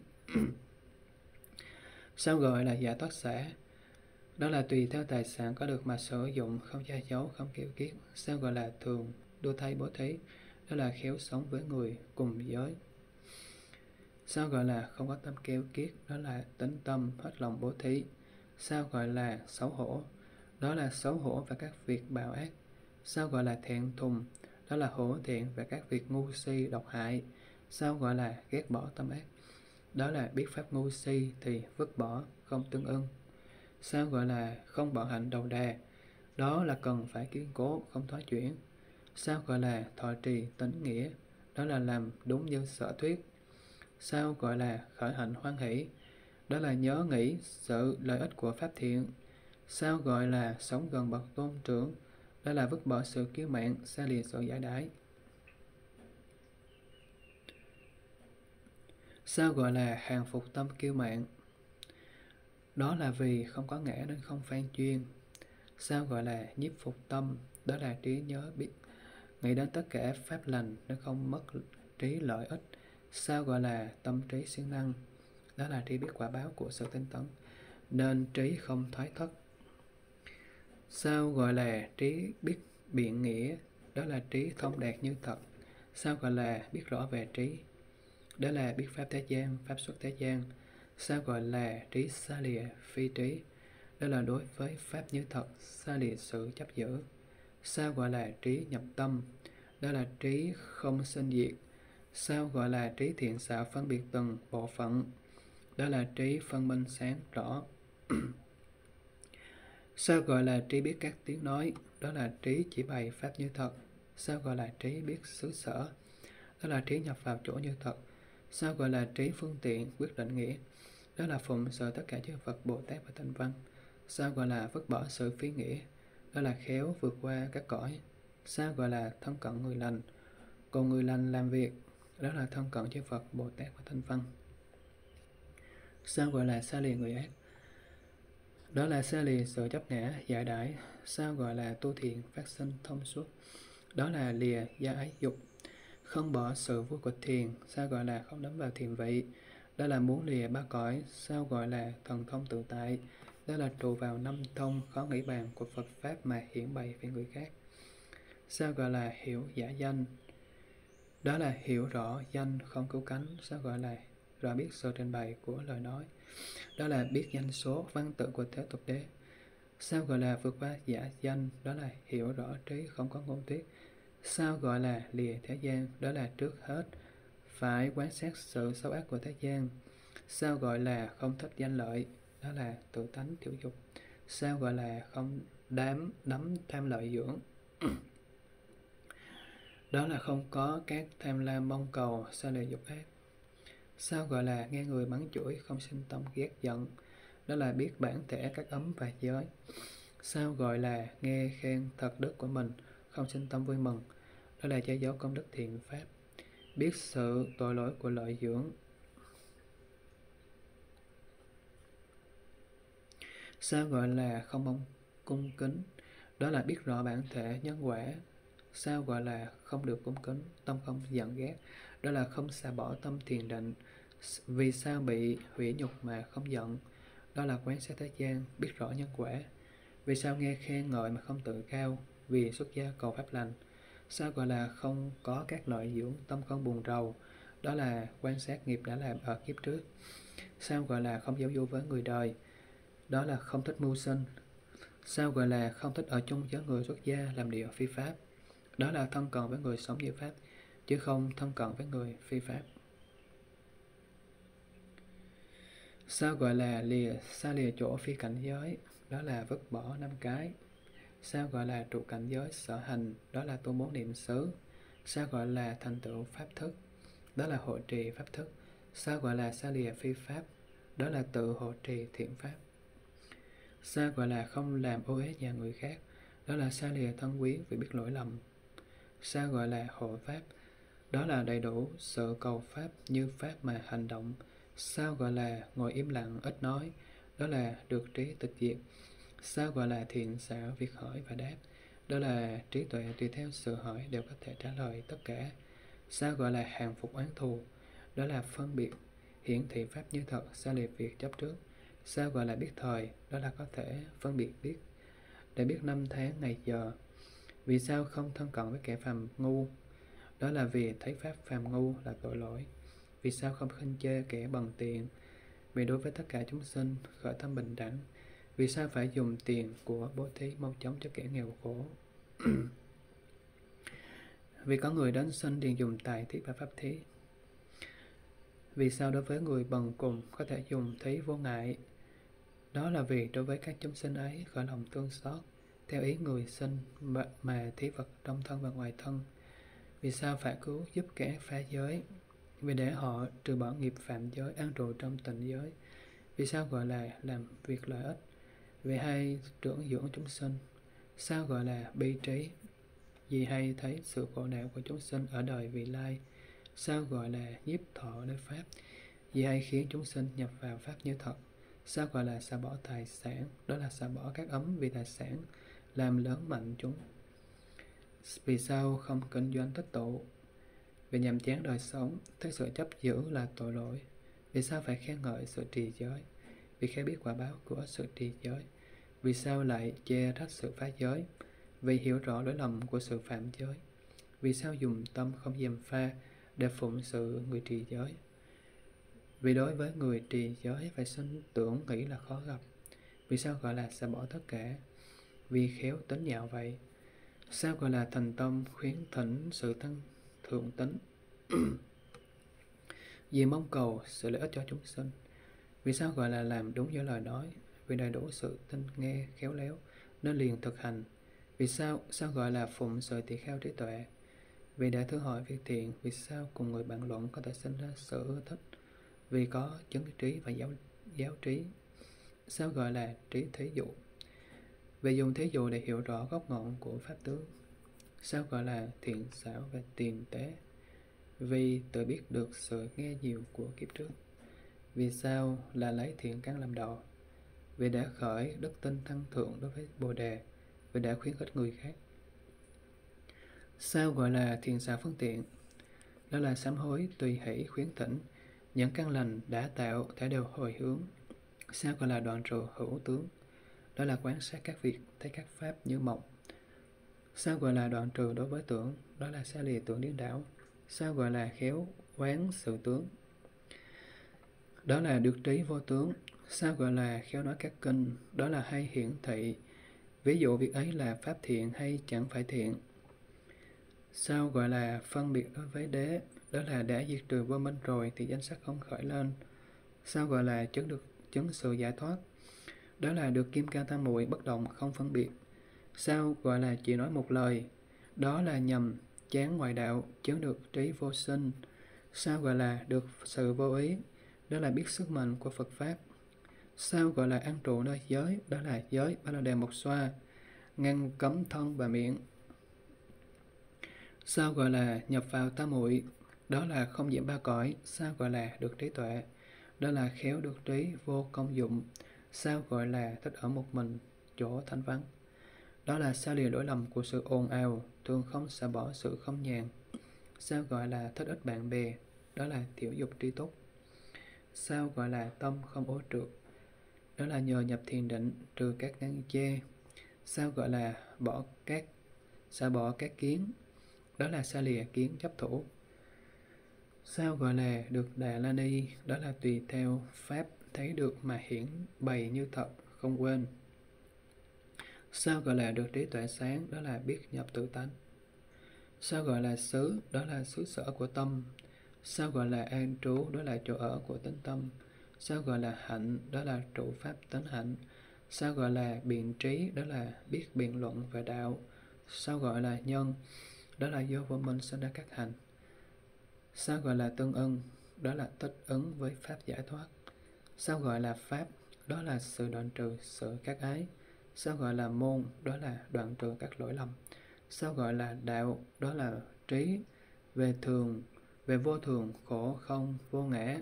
S1: Sao gọi là giải thoát xả? Đó là tùy theo tài sản có được mà sử dụng, không che giấu, không keo kiết. Sao gọi là thường đua thay bố thí? Đó là khéo sống với người cùng giới. Sao gọi là không có tâm keo kiết? Đó là tính tâm hết lòng bố thí. Sao gọi là xấu hổ? Đó là xấu hổ về các việc bạo ác. Sao gọi là thẹn thùng? Đó là hổ thẹn về các việc ngu si độc hại. Sao gọi là ghét bỏ tâm ác? Đó là biết pháp ngu si thì vứt bỏ, không tương ưng. Sao gọi là không bỏ hạnh đầu đà? Đó là cần phải kiên cố, không thoái chuyển. Sao gọi là thọ trì tính nghĩa? Đó là làm đúng như sở thuyết. Sao gọi là khởi hạnh hoan hỷ? Đó là nhớ nghĩ sự lợi ích của pháp thiện. Sao gọi là sống gần bậc tôn trưởng? Đó là vứt bỏ sự kiêu mạn, xa lìa sự giải đãi. Sao gọi là hàng phục tâm kiêu mạn? Đó là vì không có ngã nên không phan chuyên. Sao gọi là nhiếp phục tâm? Đó là trí nhớ biết nghĩ đến tất cả pháp lành nên không mất trí lợi ích. Sao gọi là tâm trí siêng năng? Đó là trí biết quả báo của sự tinh tấn, nên trí không thoái thất. Sao gọi là trí biết biện nghĩa? Đó là trí thông đạt như thật. Sao gọi là biết rõ về trí? Đó là biết pháp thế gian, pháp xuất thế gian. Sao gọi là trí xa lìa phi trí? Đó là đối với pháp như thật, xa lìa sự chấp giữ. Sao gọi là trí nhập tâm? Đó là trí không sinh diệt. Sao gọi là trí thiện xảo phân biệt từng bộ phận? Đó là trí phân minh sáng rõ. Sao gọi là trí biết các tiếng nói? Đó là trí chỉ bày pháp như thật. Sao gọi là trí biết xứ sở? Đó là trí nhập vào chỗ như thật. Sao gọi là trí phương tiện quyết định nghĩa? Đó là phụng sự tất cả chư Phật, Bồ Tát và Thanh Văn. Sao gọi là vứt bỏ sự phi nghĩa? Đó là khéo vượt qua các cõi. Sao gọi là thân cận người lành? Cùng người lành làm việc. Đó là thân cận chư Phật, Bồ Tát và Thanh Văn. Sao gọi là xa lìa người ác? Đó là xa lìa sự chấp ngã, giải đãi. Sao gọi là tu thiện, phát sinh thông suốt? Đó là lìa gia ái dục. Không bỏ sự vô cực thiền. Sao gọi là không đắm vào thiền vị? Đó là muốn lìa ba cõi. Sao gọi là thần thông tự tại? Đó là trụ vào năm thông khó nghĩ bàn của Phật Pháp mà hiển bày về người khác. Sao gọi là hiểu giả danh? Đó là hiểu rõ danh không cứu cánh. Sao gọi là rõ biết sự trình bày của lời nói? Đó là biết danh số văn tự của Thế Tục Đế. Sao gọi là vượt qua giả danh? Đó là hiểu rõ trí không có ngôn thuyết. Sao gọi là lìa thế gian? Đó là trước hết phải quan sát sự xấu ác của thế gian. Sao gọi là không thích danh lợi? Đó là tự tánh thiểu dục. Sao gọi là không đắm tham lợi dưỡng? Đó là không có các tham lam mong cầu, xa lìa dục ác. Sao gọi là nghe người mắng chửi không sinh tâm ghét giận? Đó là biết bản thể các ấm và giới. Sao gọi là nghe khen thật đức của mình không sinh tâm vui mừng? Đó là che giấu công đức thiện pháp. Biết sự tội lỗi của lợi dưỡng. Sao gọi là không mong cung kính? Đó là biết rõ bản thể nhân quả. Sao gọi là không được cung kính? Tâm không giận ghét. Đó là không xả bỏ tâm thiền định. Vì sao bị hủy nhục mà không giận? đó là quan sát thế gian, biết rõ nhân quả. Vì sao nghe khen ngợi mà không tự cao? Vì xuất gia cầu pháp lành. Sao gọi là không có các loại dưỡng tâm không buồn rầu? Đó là quan sát nghiệp đã làm ở kiếp trước. Sao gọi là không giao du với người đời? Đó là không thích mưu sinh. Sao gọi là không thích ở chung với người xuất gia làm điều phi pháp? Đó là thân cận với người sống như pháp, chứ không thân cận với người phi pháp. Sao gọi là xa lìa chỗ phi cảnh giới? Đó là vứt bỏ 5 cái. Sao gọi là trụ cảnh giới sở hành? Đó là tu 4 niệm xứ. Sao gọi là thành tựu pháp thức? Đó là hộ trì pháp thức. Sao gọi là xa lìa phi pháp? Đó là tự hộ trì thiện pháp. Sao gọi là không làm ô uế nhà người khác? Đó là xa lìa thân quyến vì biết lỗi lầm. Sao gọi là hộ pháp? Đó là đầy đủ sự cầu pháp như pháp mà hành động. Sao gọi là ngồi im lặng ít nói? Đó là được trí tịch diệt. Sao gọi là thiện xảo việc hỏi và đáp? Đó là trí tuệ tùy theo sự hỏi đều có thể trả lời tất cả. Sao gọi là hàng phục oán thù? Đó là phân biệt hiển thị pháp như thật, xa lìa việc chấp trước. Sao gọi là biết thời? Đó là có thể phân biệt biết, để biết năm tháng ngày giờ. Vì sao không thân cận với kẻ phàm ngu? Đó là vì thấy pháp phàm ngu là tội lỗi. Vì sao không khinh chê kẻ bần tiền? Vì đối với tất cả chúng sinh khởi tâm bình đẳng. Vì sao phải dùng tiền của bố thí mau chóng cho kẻ nghèo khổ? Vì có người đến xin liền dùng tài thí và pháp thí. Vì sao đối với người bần cùng có thể dùng thí vô ngại? Đó là vì đối với các chúng sinh ấy khởi lòng thương xót, theo ý người sinh mà thí vật trong thân và ngoài thân. Vì sao phải cứu giúp kẻ phá giới? Vì để họ trừ bỏ nghiệp phạm giới, an trụ trong tịnh giới. Vì sao gọi là làm việc lợi ích? Vì hay trưởng dưỡng chúng sinh. Sao gọi là bi trí? Vì hay thấy sự khổ não của chúng sinh ở đời vị lai. Sao gọi là nhiếp thọ nơi pháp? Vì hay khiến chúng sinh nhập vào pháp như thật. Sao gọi là xả bỏ tài sản? Đó là xả bỏ các ấm vì tài sản, làm lớn mạnh chúng. Vì sao không kinh doanh tích tụ? Vì nhàm chán đời sống, thấy sự chấp giữ là tội lỗi. Vì sao phải khen ngợi sự trì giới? Vì khéo biết quả báo của sự trì giới. Vì sao lại che trách sự phá giới? Vì hiểu rõ lỗi lầm của sự phạm giới. Vì sao dùng tâm không gièm pha để phụng sự người trì giới? Vì đối với người trì giới phải sinh tưởng nghĩ là khó gặp. Vì sao gọi là xả bỏ tất cả? Vì khéo tính nhạo vậy. Sao gọi là thành tâm khuyến thỉnh sự tăng thượng tính? Vì mong cầu sự lợi ích cho chúng sinh. Vì sao gọi là làm đúng như lời nói? Vì đầy đủ sự tinh nghe khéo léo nên liền thực hành. Vì sao gọi là phụng sự tỳ kheo trí tuệ? Vì đã thử hỏi việc thiện. Vì sao cùng người bàn luận có thể sinh ra sự ưa thích? Vì có chứng trí và giáo trí. Sao gọi là trí thí dụ? Vì dùng thí dụ để hiểu rõ gốc ngọn của pháp tướng. Sao gọi là thiện xảo và tiền tế? Vì tự biết được sự nghe nhiều của kiếp trước. Vì sao là lấy thiện căn làm đầu? Vì đã khởi đức tin tăng thượng đối với Bồ Đề. Vì đã khuyến khích người khác. Sao gọi là thiện xảo phương tiện? Đó là sám hối, tùy hỷ, khuyến thỉnh. Những căn lành đã tạo thể đều hồi hướng. Sao gọi là đoạn trừ hữu tướng? Đó là quan sát các việc, thấy các pháp như mộng. Sao gọi là đoạn trừ đối với tưởng? Đó là xa lìa tưởng điên đảo. Sao gọi là khéo quán sự tướng? Đó là được trí vô tướng. Sao gọi là khéo nói các kinh? Đó là hay hiển thị. Ví dụ việc ấy là pháp thiện hay chẳng phải thiện. Sao gọi là phân biệt đối với đế? Đó là đã diệt trừ vô minh rồi thì danh sắc không khởi lên. Sao gọi là chứng sự giải thoát? Đó là được kim cang tam muội bất động không phân biệt. Sao gọi là chỉ nói một lời? Đó là nhầm chán ngoại đạo, chứng được trí vô sinh. Sao gọi là được sự vô ý? Đó là biết sức mạnh của Phật Pháp. Sao gọi là an trụ nơi giới? Đó là giới ba la đề một xoa, ngăn cấm thân và miệng. Sao gọi là nhập vào tam muội? Đó là không nhiễm ba cõi. Sao gọi là được trí tuệ? Đó là khéo được trí vô công dụng. Sao gọi là thích ở một mình, chỗ thanh vắng? Đó là xa lìa lỗi lầm của sự ồn ào, thường không xả bỏ sự không nhàn. Sao gọi là thích ít bạn bè? Đó là thiểu dục tri túc. Sao gọi là tâm không ô trượt? đó là nhờ nhập thiền định trừ các ngăn chê. Sao gọi là xả bỏ các kiến, đó là xa lìa kiến chấp thủ. Sao gọi là được Đà La Ni, đó là tùy theo pháp thấy được mà hiển bày như thật, không quên. Sao gọi là được trí tuệ sáng, đó là biết nhập tự tánh. Sao gọi là xứ, đó là xứ sở của tâm. Sao gọi là an trú, đó là chỗ ở của tánh tâm. Sao gọi là hạnh, đó là trụ pháp tánh hạnh. Sao gọi là biện trí, đó là biết biện luận về đạo. Sao gọi là nhân, đó là do vô minh sinh ra các hành. Sao gọi là tương ưng, đó là tích ứng với pháp giải thoát. Sao gọi là pháp, đó là sự đoạn trừ sự các ái. Sao gọi là môn, đó là đoạn trừ các lỗi lầm. Sao gọi là đạo, đó là trí về vô thường, khổ không, vô ngã.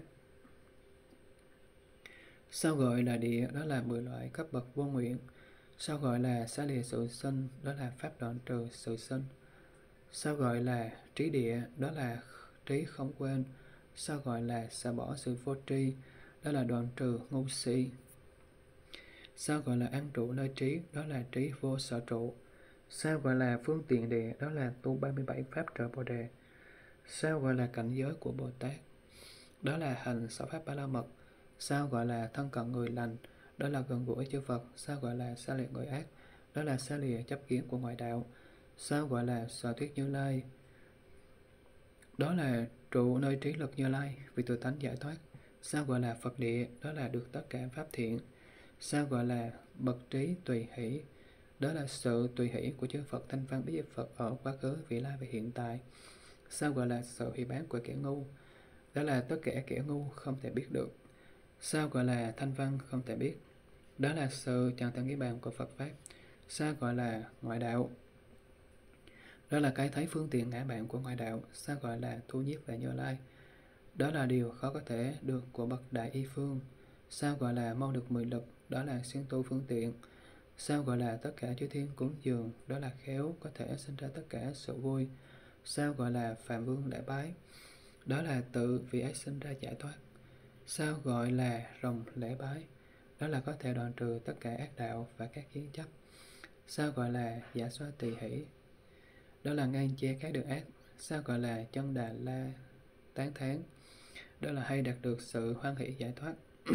S1: Sao gọi là địa, đó là 10 loại cấp bậc vô nguyện. Sao gọi là xá lìa sự sinh, đó là pháp đoạn trừ sự sinh. Sao gọi là trí địa, đó là trí không quên. Sao gọi là xả bỏ sự vô tri, đó là đoạn trừ ngu si. Sao gọi là an trụ nơi trí, đó là trí vô sở trụ. Sao gọi là phương tiện địa, đó là tu 37 pháp trợ Bồ Đề. Sao gọi là cảnh giới của Bồ Tát, đó là hành 6 pháp Ba La Mật. Sao gọi là thân cận người lành, đó là gần gũi chư Phật. Sao gọi là xa lìa người ác, đó là xa lìa chấp kiến của ngoại đạo. Sao gọi là sở thuyết Như Lai, đó là trụ nơi trí lực Như Lai, vì tự tánh giải thoát. Sao gọi là Phật địa, đó là được tất cả pháp thiện. Sao gọi là bậc trí tùy hỷ, đó là sự tùy hỷ của chư Phật Thanh Văn Bí Diệp Phật ở quá khứ, vị lai và hiện tại. Sao gọi là sự hỷ bán của kẻ ngu, đó là tất cả kẻ ngu không thể biết được. Sao gọi là thanh văn không thể biết, đó là sự chẳng thể nghĩ bàn của Phật Pháp. Sao gọi là ngoại đạo, đó là cái thấy phương tiện ngã bạn của ngoại đạo. Sao gọi là thu nhiếp về Như Lai, đó là điều khó có thể được của bậc đại y phương. Sao gọi là mau được 10 lực, đó là xuyên tu phương tiện. Sao gọi là tất cả chư thiên cúng dường, đó là khéo có thể sinh ra tất cả sự vui. Sao gọi là Phạm Vương lễ bái, đó là tự vì ấy sinh ra giải thoát. Sao gọi là rồng lễ bái, đó là có thể đoạn trừ tất cả ác đạo và các kiến chấp. Sao gọi là giả xoa tỳ hỷ, đó là ngăn che các đường ác. Sao gọi là chân Đà La tán thán, đó là hay đạt được sự hoan hỷ giải thoát.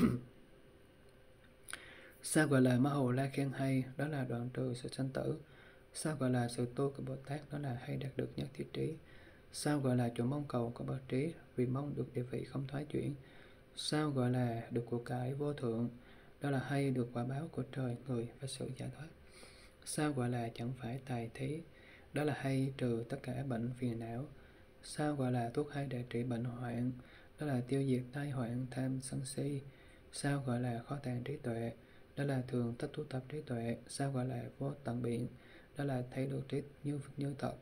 S1: Sao gọi là Ma Hồ La khen hay, đó là đoạn trừ sự sanh tử. Sao gọi là sự tu của Bồ Tát, đó là hay đạt được nhất thiết trí. Sao gọi là chỗ mong cầu của bậc trí, vì mong được địa vị không thoái chuyển. Sao gọi là được của cải vô thượng, đó là hay được quả báo của trời, người và sự giải thoát. Sao gọi là chẳng phải tài thí, đó là hay trừ tất cả bệnh phiền não. Sao gọi là thuốc hay để trị bệnh hoạn, đó là tiêu diệt tai hoạn tham sân si. Sao gọi là kho tàng trí tuệ, đó là thường thích tu tập trí tuệ. Sao gọi là vô tận biện, đó là thấy được trí như thật.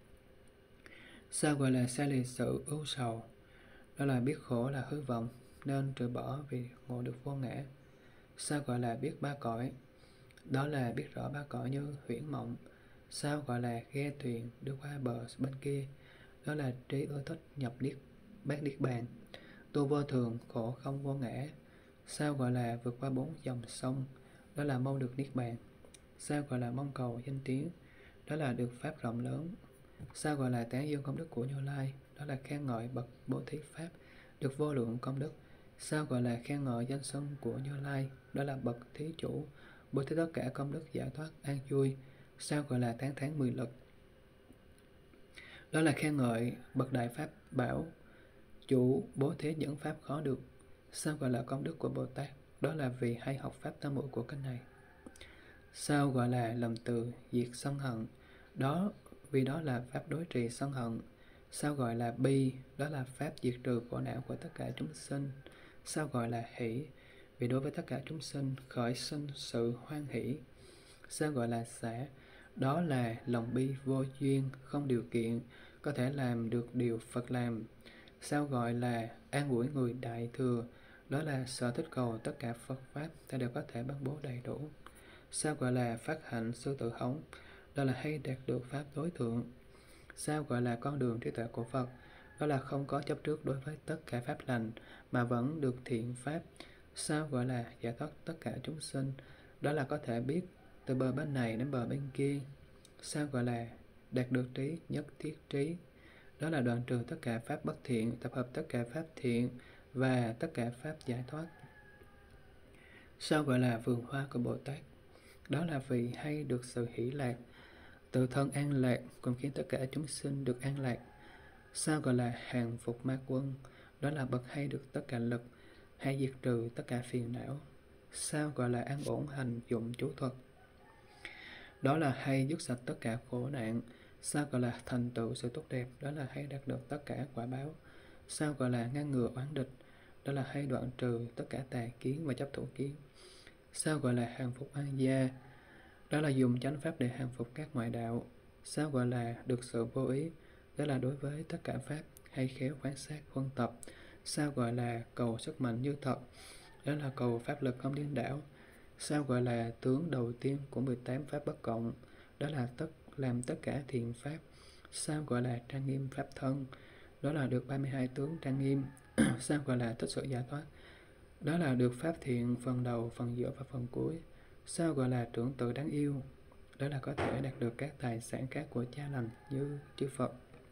S1: Sao gọi là xa lìa sự ưu sầu, đó là biết khổ là hư vọng nên trừ bỏ vì ngộ được vô ngã. Sao gọi là biết ba cõi, đó là biết rõ ba cõi như huyễn mộng. Sao gọi là ghe thuyền đưa qua bờ bên kia, đó là trí ưa thích nhập bát niết bàn. Tu vô thường, khổ không vô ngã. Sao gọi là vượt qua 4 dòng sông, đó là mau được niết bàn. Sao gọi là mong cầu danh tiếng, đó là được pháp rộng lớn. Sao gọi là tán dương công đức của Như Lai, đó là khen ngợi bậc bố thí pháp được vô lượng công đức. Sao gọi là khen ngợi danh xưng của Như Lai, đó là bậc thí chủ bố thí tất cả công đức giải thoát an vui. Sao gọi là tán thán 10 lực, đó là khen ngợi bậc đại pháp bảo chủ bố thí những pháp khó được. Sao gọi là công đức của Bồ Tát, đó là vì hay học pháp tam muội của kinh này. Sao gọi là lầm từ diệt sân hận, vì đó là pháp đối trì sân hận. Sao gọi là bi, đó là pháp diệt trừ khổ não của tất cả chúng sinh. Sao gọi là hỷ, vì đối với tất cả chúng sinh khởi sinh sự hoan hỷ. Sao gọi là xả, đó là lòng bi vô duyên, không điều kiện, có thể làm được điều Phật làm. Sao gọi là an ủi người đại thừa, đó là sở thích cầu tất cả Phật Pháp ta đều có thể ban bố đầy đủ. Sao gọi là phát hạnh sư tử hống, đó là hay đạt được Pháp đối thượng. Sao gọi là con đường trí tuệ của Phật, đó là không có chấp trước đối với tất cả Pháp lành mà vẫn được thiện Pháp. Sao gọi là giải thoát tất cả chúng sinh? Đó là có thể biết từ bờ bên này đến bờ bên kia. Sao gọi là đạt được trí, nhất thiết trí? Đó là đoạn trừ tất cả pháp bất thiện, tập hợp tất cả pháp thiện và tất cả pháp giải thoát. Sao gọi là vườn hoa của Bồ Tát? Đó là vì hay được sự hỷ lạc, tự thân an lạc, cũng khiến tất cả chúng sinh được an lạc. Sao gọi là hàng phục ma quân? Đó là bậc hay được tất cả lực, hay diệt trừ tất cả phiền não. Sao gọi là an ổn hành dụng chú thuật? Đó là hay dứt sạch tất cả khổ nạn. Sao gọi là thành tựu sự tốt đẹp? Đó là hay đạt được tất cả quả báo. Sao gọi là ngăn ngừa oán địch? Đó là hay đoạn trừ tất cả tà kiến và chấp thủ kiến. Sao gọi là hàng phục an gia? Đó là dùng chánh pháp để hàng phục các ngoại đạo. Sao gọi là được sự vô ý? Đó là đối với tất cả pháp hay khéo quan sát huân tập. Sao gọi là cầu sức mạnh như thật? Đó là cầu pháp lực không điên đảo. Sao gọi là tướng đầu tiên của 18 pháp bất cộng? Đó là làm tất cả thiện pháp. Sao gọi là trang nghiêm pháp thân? Đó là được 32 tướng trang nghiêm. Sao gọi là thích sự giải thoát? Đó là được pháp thiện phần đầu, phần giữa và phần cuối. Sao gọi là trưởng tử đáng yêu? Đó là có thể đạt được các tài sản khác của cha lành như chư Phật.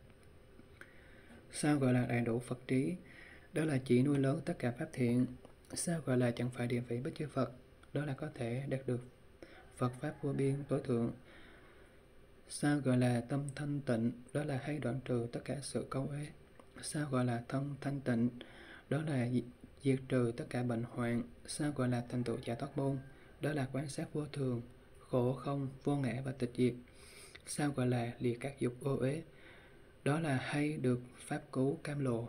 S1: Sao gọi là đầy đủ Phật trí? Đó là chỉ nuôi lớn tất cả pháp thiện. Sao gọi là chẳng phải địa vị bích chư Phật? Đó là có thể đạt được Phật pháp vô biên tối thượng. Sao gọi là tâm thanh tịnh? Đó là hay đoạn trừ tất cả sự câu uế. Sao gọi là thân thanh tịnh? Đó là diệt trừ tất cả bệnh hoạn. Sao gọi là thành tựu giải thoát môn? Đó là quan sát vô thường, khổ không, vô ngã và tịch diệt. Sao gọi là lìa các dục ô uế? Đó là hay được pháp cứu cam lộ.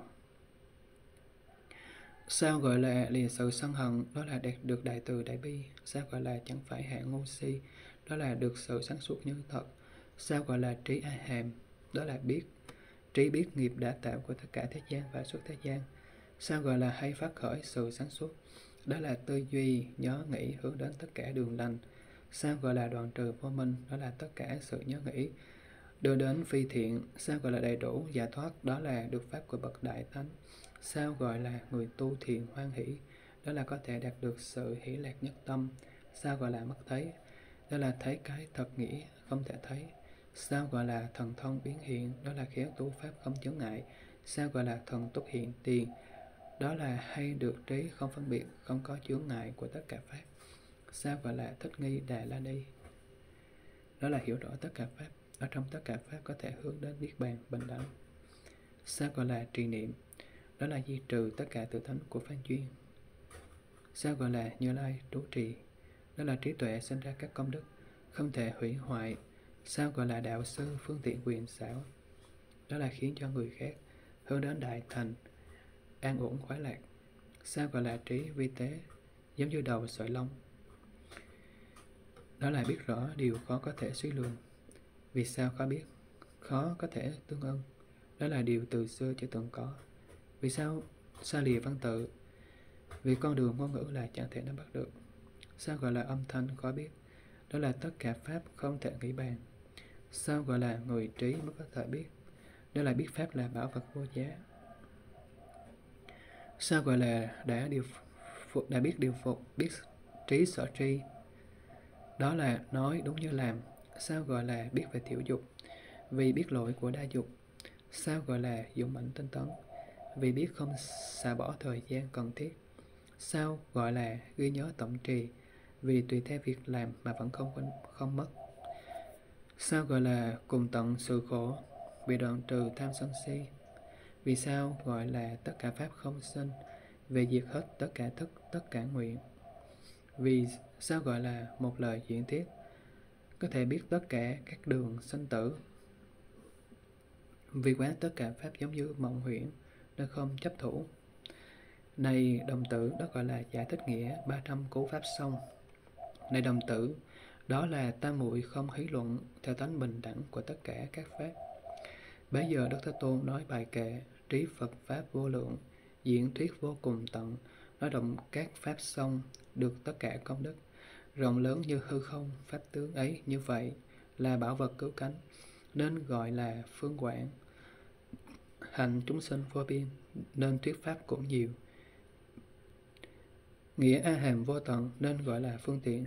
S1: Sao gọi là lìa sự sân hận? Đó là đạt được đại từ đại bi. Sao gọi là chẳng phải hạ ngu si? Đó là được sự sáng suốt như thật. Sao gọi là trí a hàm? Đó là trí biết nghiệp đã tạo của tất cả thế gian và suốt thế gian. Sao gọi là hay phát khởi sự sáng suốt? Đó là tư duy, nhớ nghĩ hướng đến tất cả đường lành. Sao gọi là đoạn trừ vô minh? Đó là tất cả sự nhớ nghĩ đưa đến phi thiện. Sao gọi là đầy đủ giải thoát? Đó là được pháp của bậc đại thánh. Sao gọi là người tu thiền hoan hỷ? Đó là có thể đạt được sự hỷ lạc nhất tâm. Sao gọi là mất thấy? Đó là thấy cái thật nghĩa không thể thấy. Sao gọi là thần thông biến hiện? Đó là khéo tu pháp không chướng ngại. Sao gọi là thần túc hiện tiền? Đó là hay được trí không phân biệt, không có chướng ngại của tất cả pháp. Sao gọi là thích nghi Đà La Ni? Đó là hiểu rõ tất cả pháp. Ở trong tất cả pháp có thể hướng đến niết bàn bình đẳng. Sao gọi là trì niệm? Đó là di trừ tất cả tự tánh của Phan Duyên. Sao gọi là Như Lai trú trì? Đó là trí tuệ sinh ra các công đức không thể hủy hoại. Sao gọi là đạo sư phương tiện quyền xảo? Đó là khiến cho người khác hướng đến đại thành, an ổn khoái lạc. Sao gọi là trí vi tế? Giống như đầu sợi lông. Đó là biết rõ điều khó có thể suy lường. Vì sao khó biết? Khó có thể tương ưng. Đó là điều từ xưa chưa từng có. Vì sao xa lìa văn tự? Vì con đường ngôn ngữ là chẳng thể nắm bắt được. Sao gọi là âm thanh khó biết? Đó là tất cả pháp không thể nghĩ bàn. Sao gọi là người trí mới có thể biết? Đó là biết pháp là bảo vật vô giá. Sao gọi là đã biết điều phục, biết trí sở tri? Đó là nói đúng như làm. Sao gọi là biết về tiểu dục? Vì biết lỗi của đa dục. Sao gọi là dũng mãnh tinh tấn? Vì biết không xả bỏ thời gian cần thiết. Sao gọi là ghi nhớ tổng trì? Vì tùy theo việc làm mà vẫn không mất. Sao gọi là cùng tận sự khổ? Vì đoạn trừ tham sân si. Vì sao gọi là tất cả pháp không sinh? Vì diệt hết tất cả thức, tất cả nguyện. Vì sao gọi là một lời diễn thiết? Có thể biết tất cả các đường sinh tử. Vì quán tất cả pháp giống như mộng huyễn, nên không chấp thủ. Này đồng tử, đó gọi là giải thích nghĩa 300 cú pháp xong. Này đồng tử, đó là tam muội không hí luận theo tánh bình đẳng của tất cả các pháp. Bấy giờ Đức Thế Tôn nói bài kệ trí Phật pháp vô lượng, diễn thuyết vô cùng tận, nói động các pháp xong, được tất cả công đức, rộng lớn như hư không, pháp tướng ấy như vậy là bảo vật cứu cánh, nên gọi là phương quảng. Hành chúng sinh vô biên, nên thuyết pháp cũng nhiều. Nghĩa A Hàm vô tận nên gọi là phương tiện.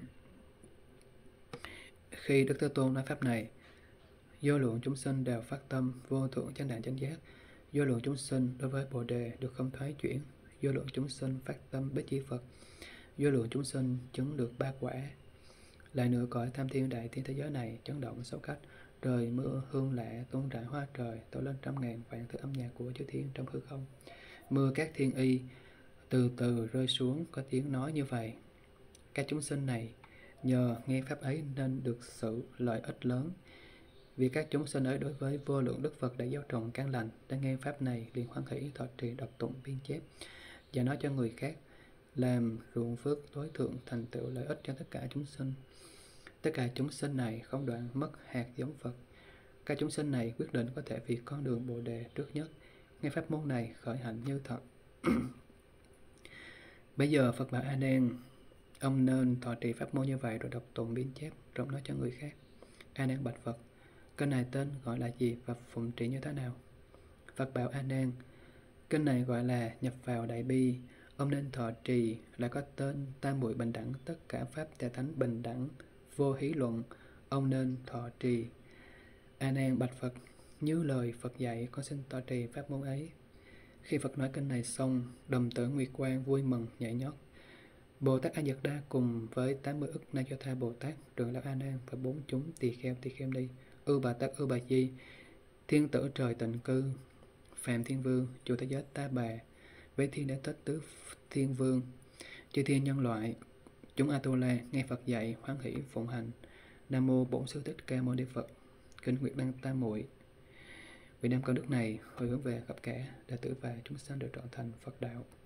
S1: Khi Đức Thế Tôn nói pháp này, vô lượng chúng sinh đều phát tâm vô thượng chánh đẳng chánh giác. Vô lượng chúng sinh đối với Bồ đề được không thoái chuyển. Vô lượng chúng sinh phát tâm bích chi Phật. Vô lượng chúng sinh chứng được ba quả. Lại nữa, cõi tham thiên đại thiên thế giới này chấn động sâu cách, trời mưa hương lạ tuôn rải hoa trời, tổ lên trăm ngàn vạn thứ âm nhạc của chư thiên trong hư không. Mưa các thiên y từ từ rơi xuống, có tiếng nói như vậy: các chúng sinh này nhờ nghe pháp ấy nên được sự lợi ích lớn. Vì các chúng sinh ấy đối với vô lượng Đức Phật đã gieo trồng căn lành, đã nghe pháp này liền hoan hỷ thọ trì đọc tụng biên chép và nói cho người khác, làm ruộng phước tối thượng thành tựu lợi ích cho tất cả chúng sinh. Tất cả chúng sinh này không đoạn mất hạt giống Phật. Các chúng sinh này quyết định có thể vì con đường Bồ đề trước nhất, nghe pháp môn này khởi hạnh như thật. Bây giờ Phật bảo A Nan, ông nên thọ trì pháp môn như vậy rồi đọc tụng biên chép, rồi nói cho người khác. A Nan bạch Phật, kênh này tên gọi là gì và phụng trì như thế nào? Phật bảo A Nan, kênh này gọi là nhập vào đại bi. Ông nên thọ trì là có tên tam muội bình đẳng, tất cả pháp tề thánh bình đẳng, vô hí luận. Ông nên thọ trì. A Nan bạch Phật, như lời Phật dạy, con xin thọ trì pháp môn ấy. Khi Phật nói kinh này xong, đồng tử Nguyệt Quang vui mừng nhảy nhót. Bồ Tát A Dật Đa cùng với 80 ức Na Do Tha Bồ Tát, Trưởng lão A Nan và 4 chúng tỳ kheo đi, Ư Bà Tát Ư Bà Di, thiên tử trời tịnh cư, Phạm Thiên Vương, chủ thế giới Ta Bà, với thiên đế tích tứ thiên vương, chư thiên nhân loại, chúng A-tu-la nghe Phật dạy hoan hỷ phụng hành. Nam mô Bổn Sư Thích Ca Mâu Ni Phật. Kinh Nguyệt Đăng Tam Muội. Vì năm công đức này hồi hướng về khắp cả đệ tử và chúng sanh được trọn thành Phật đạo.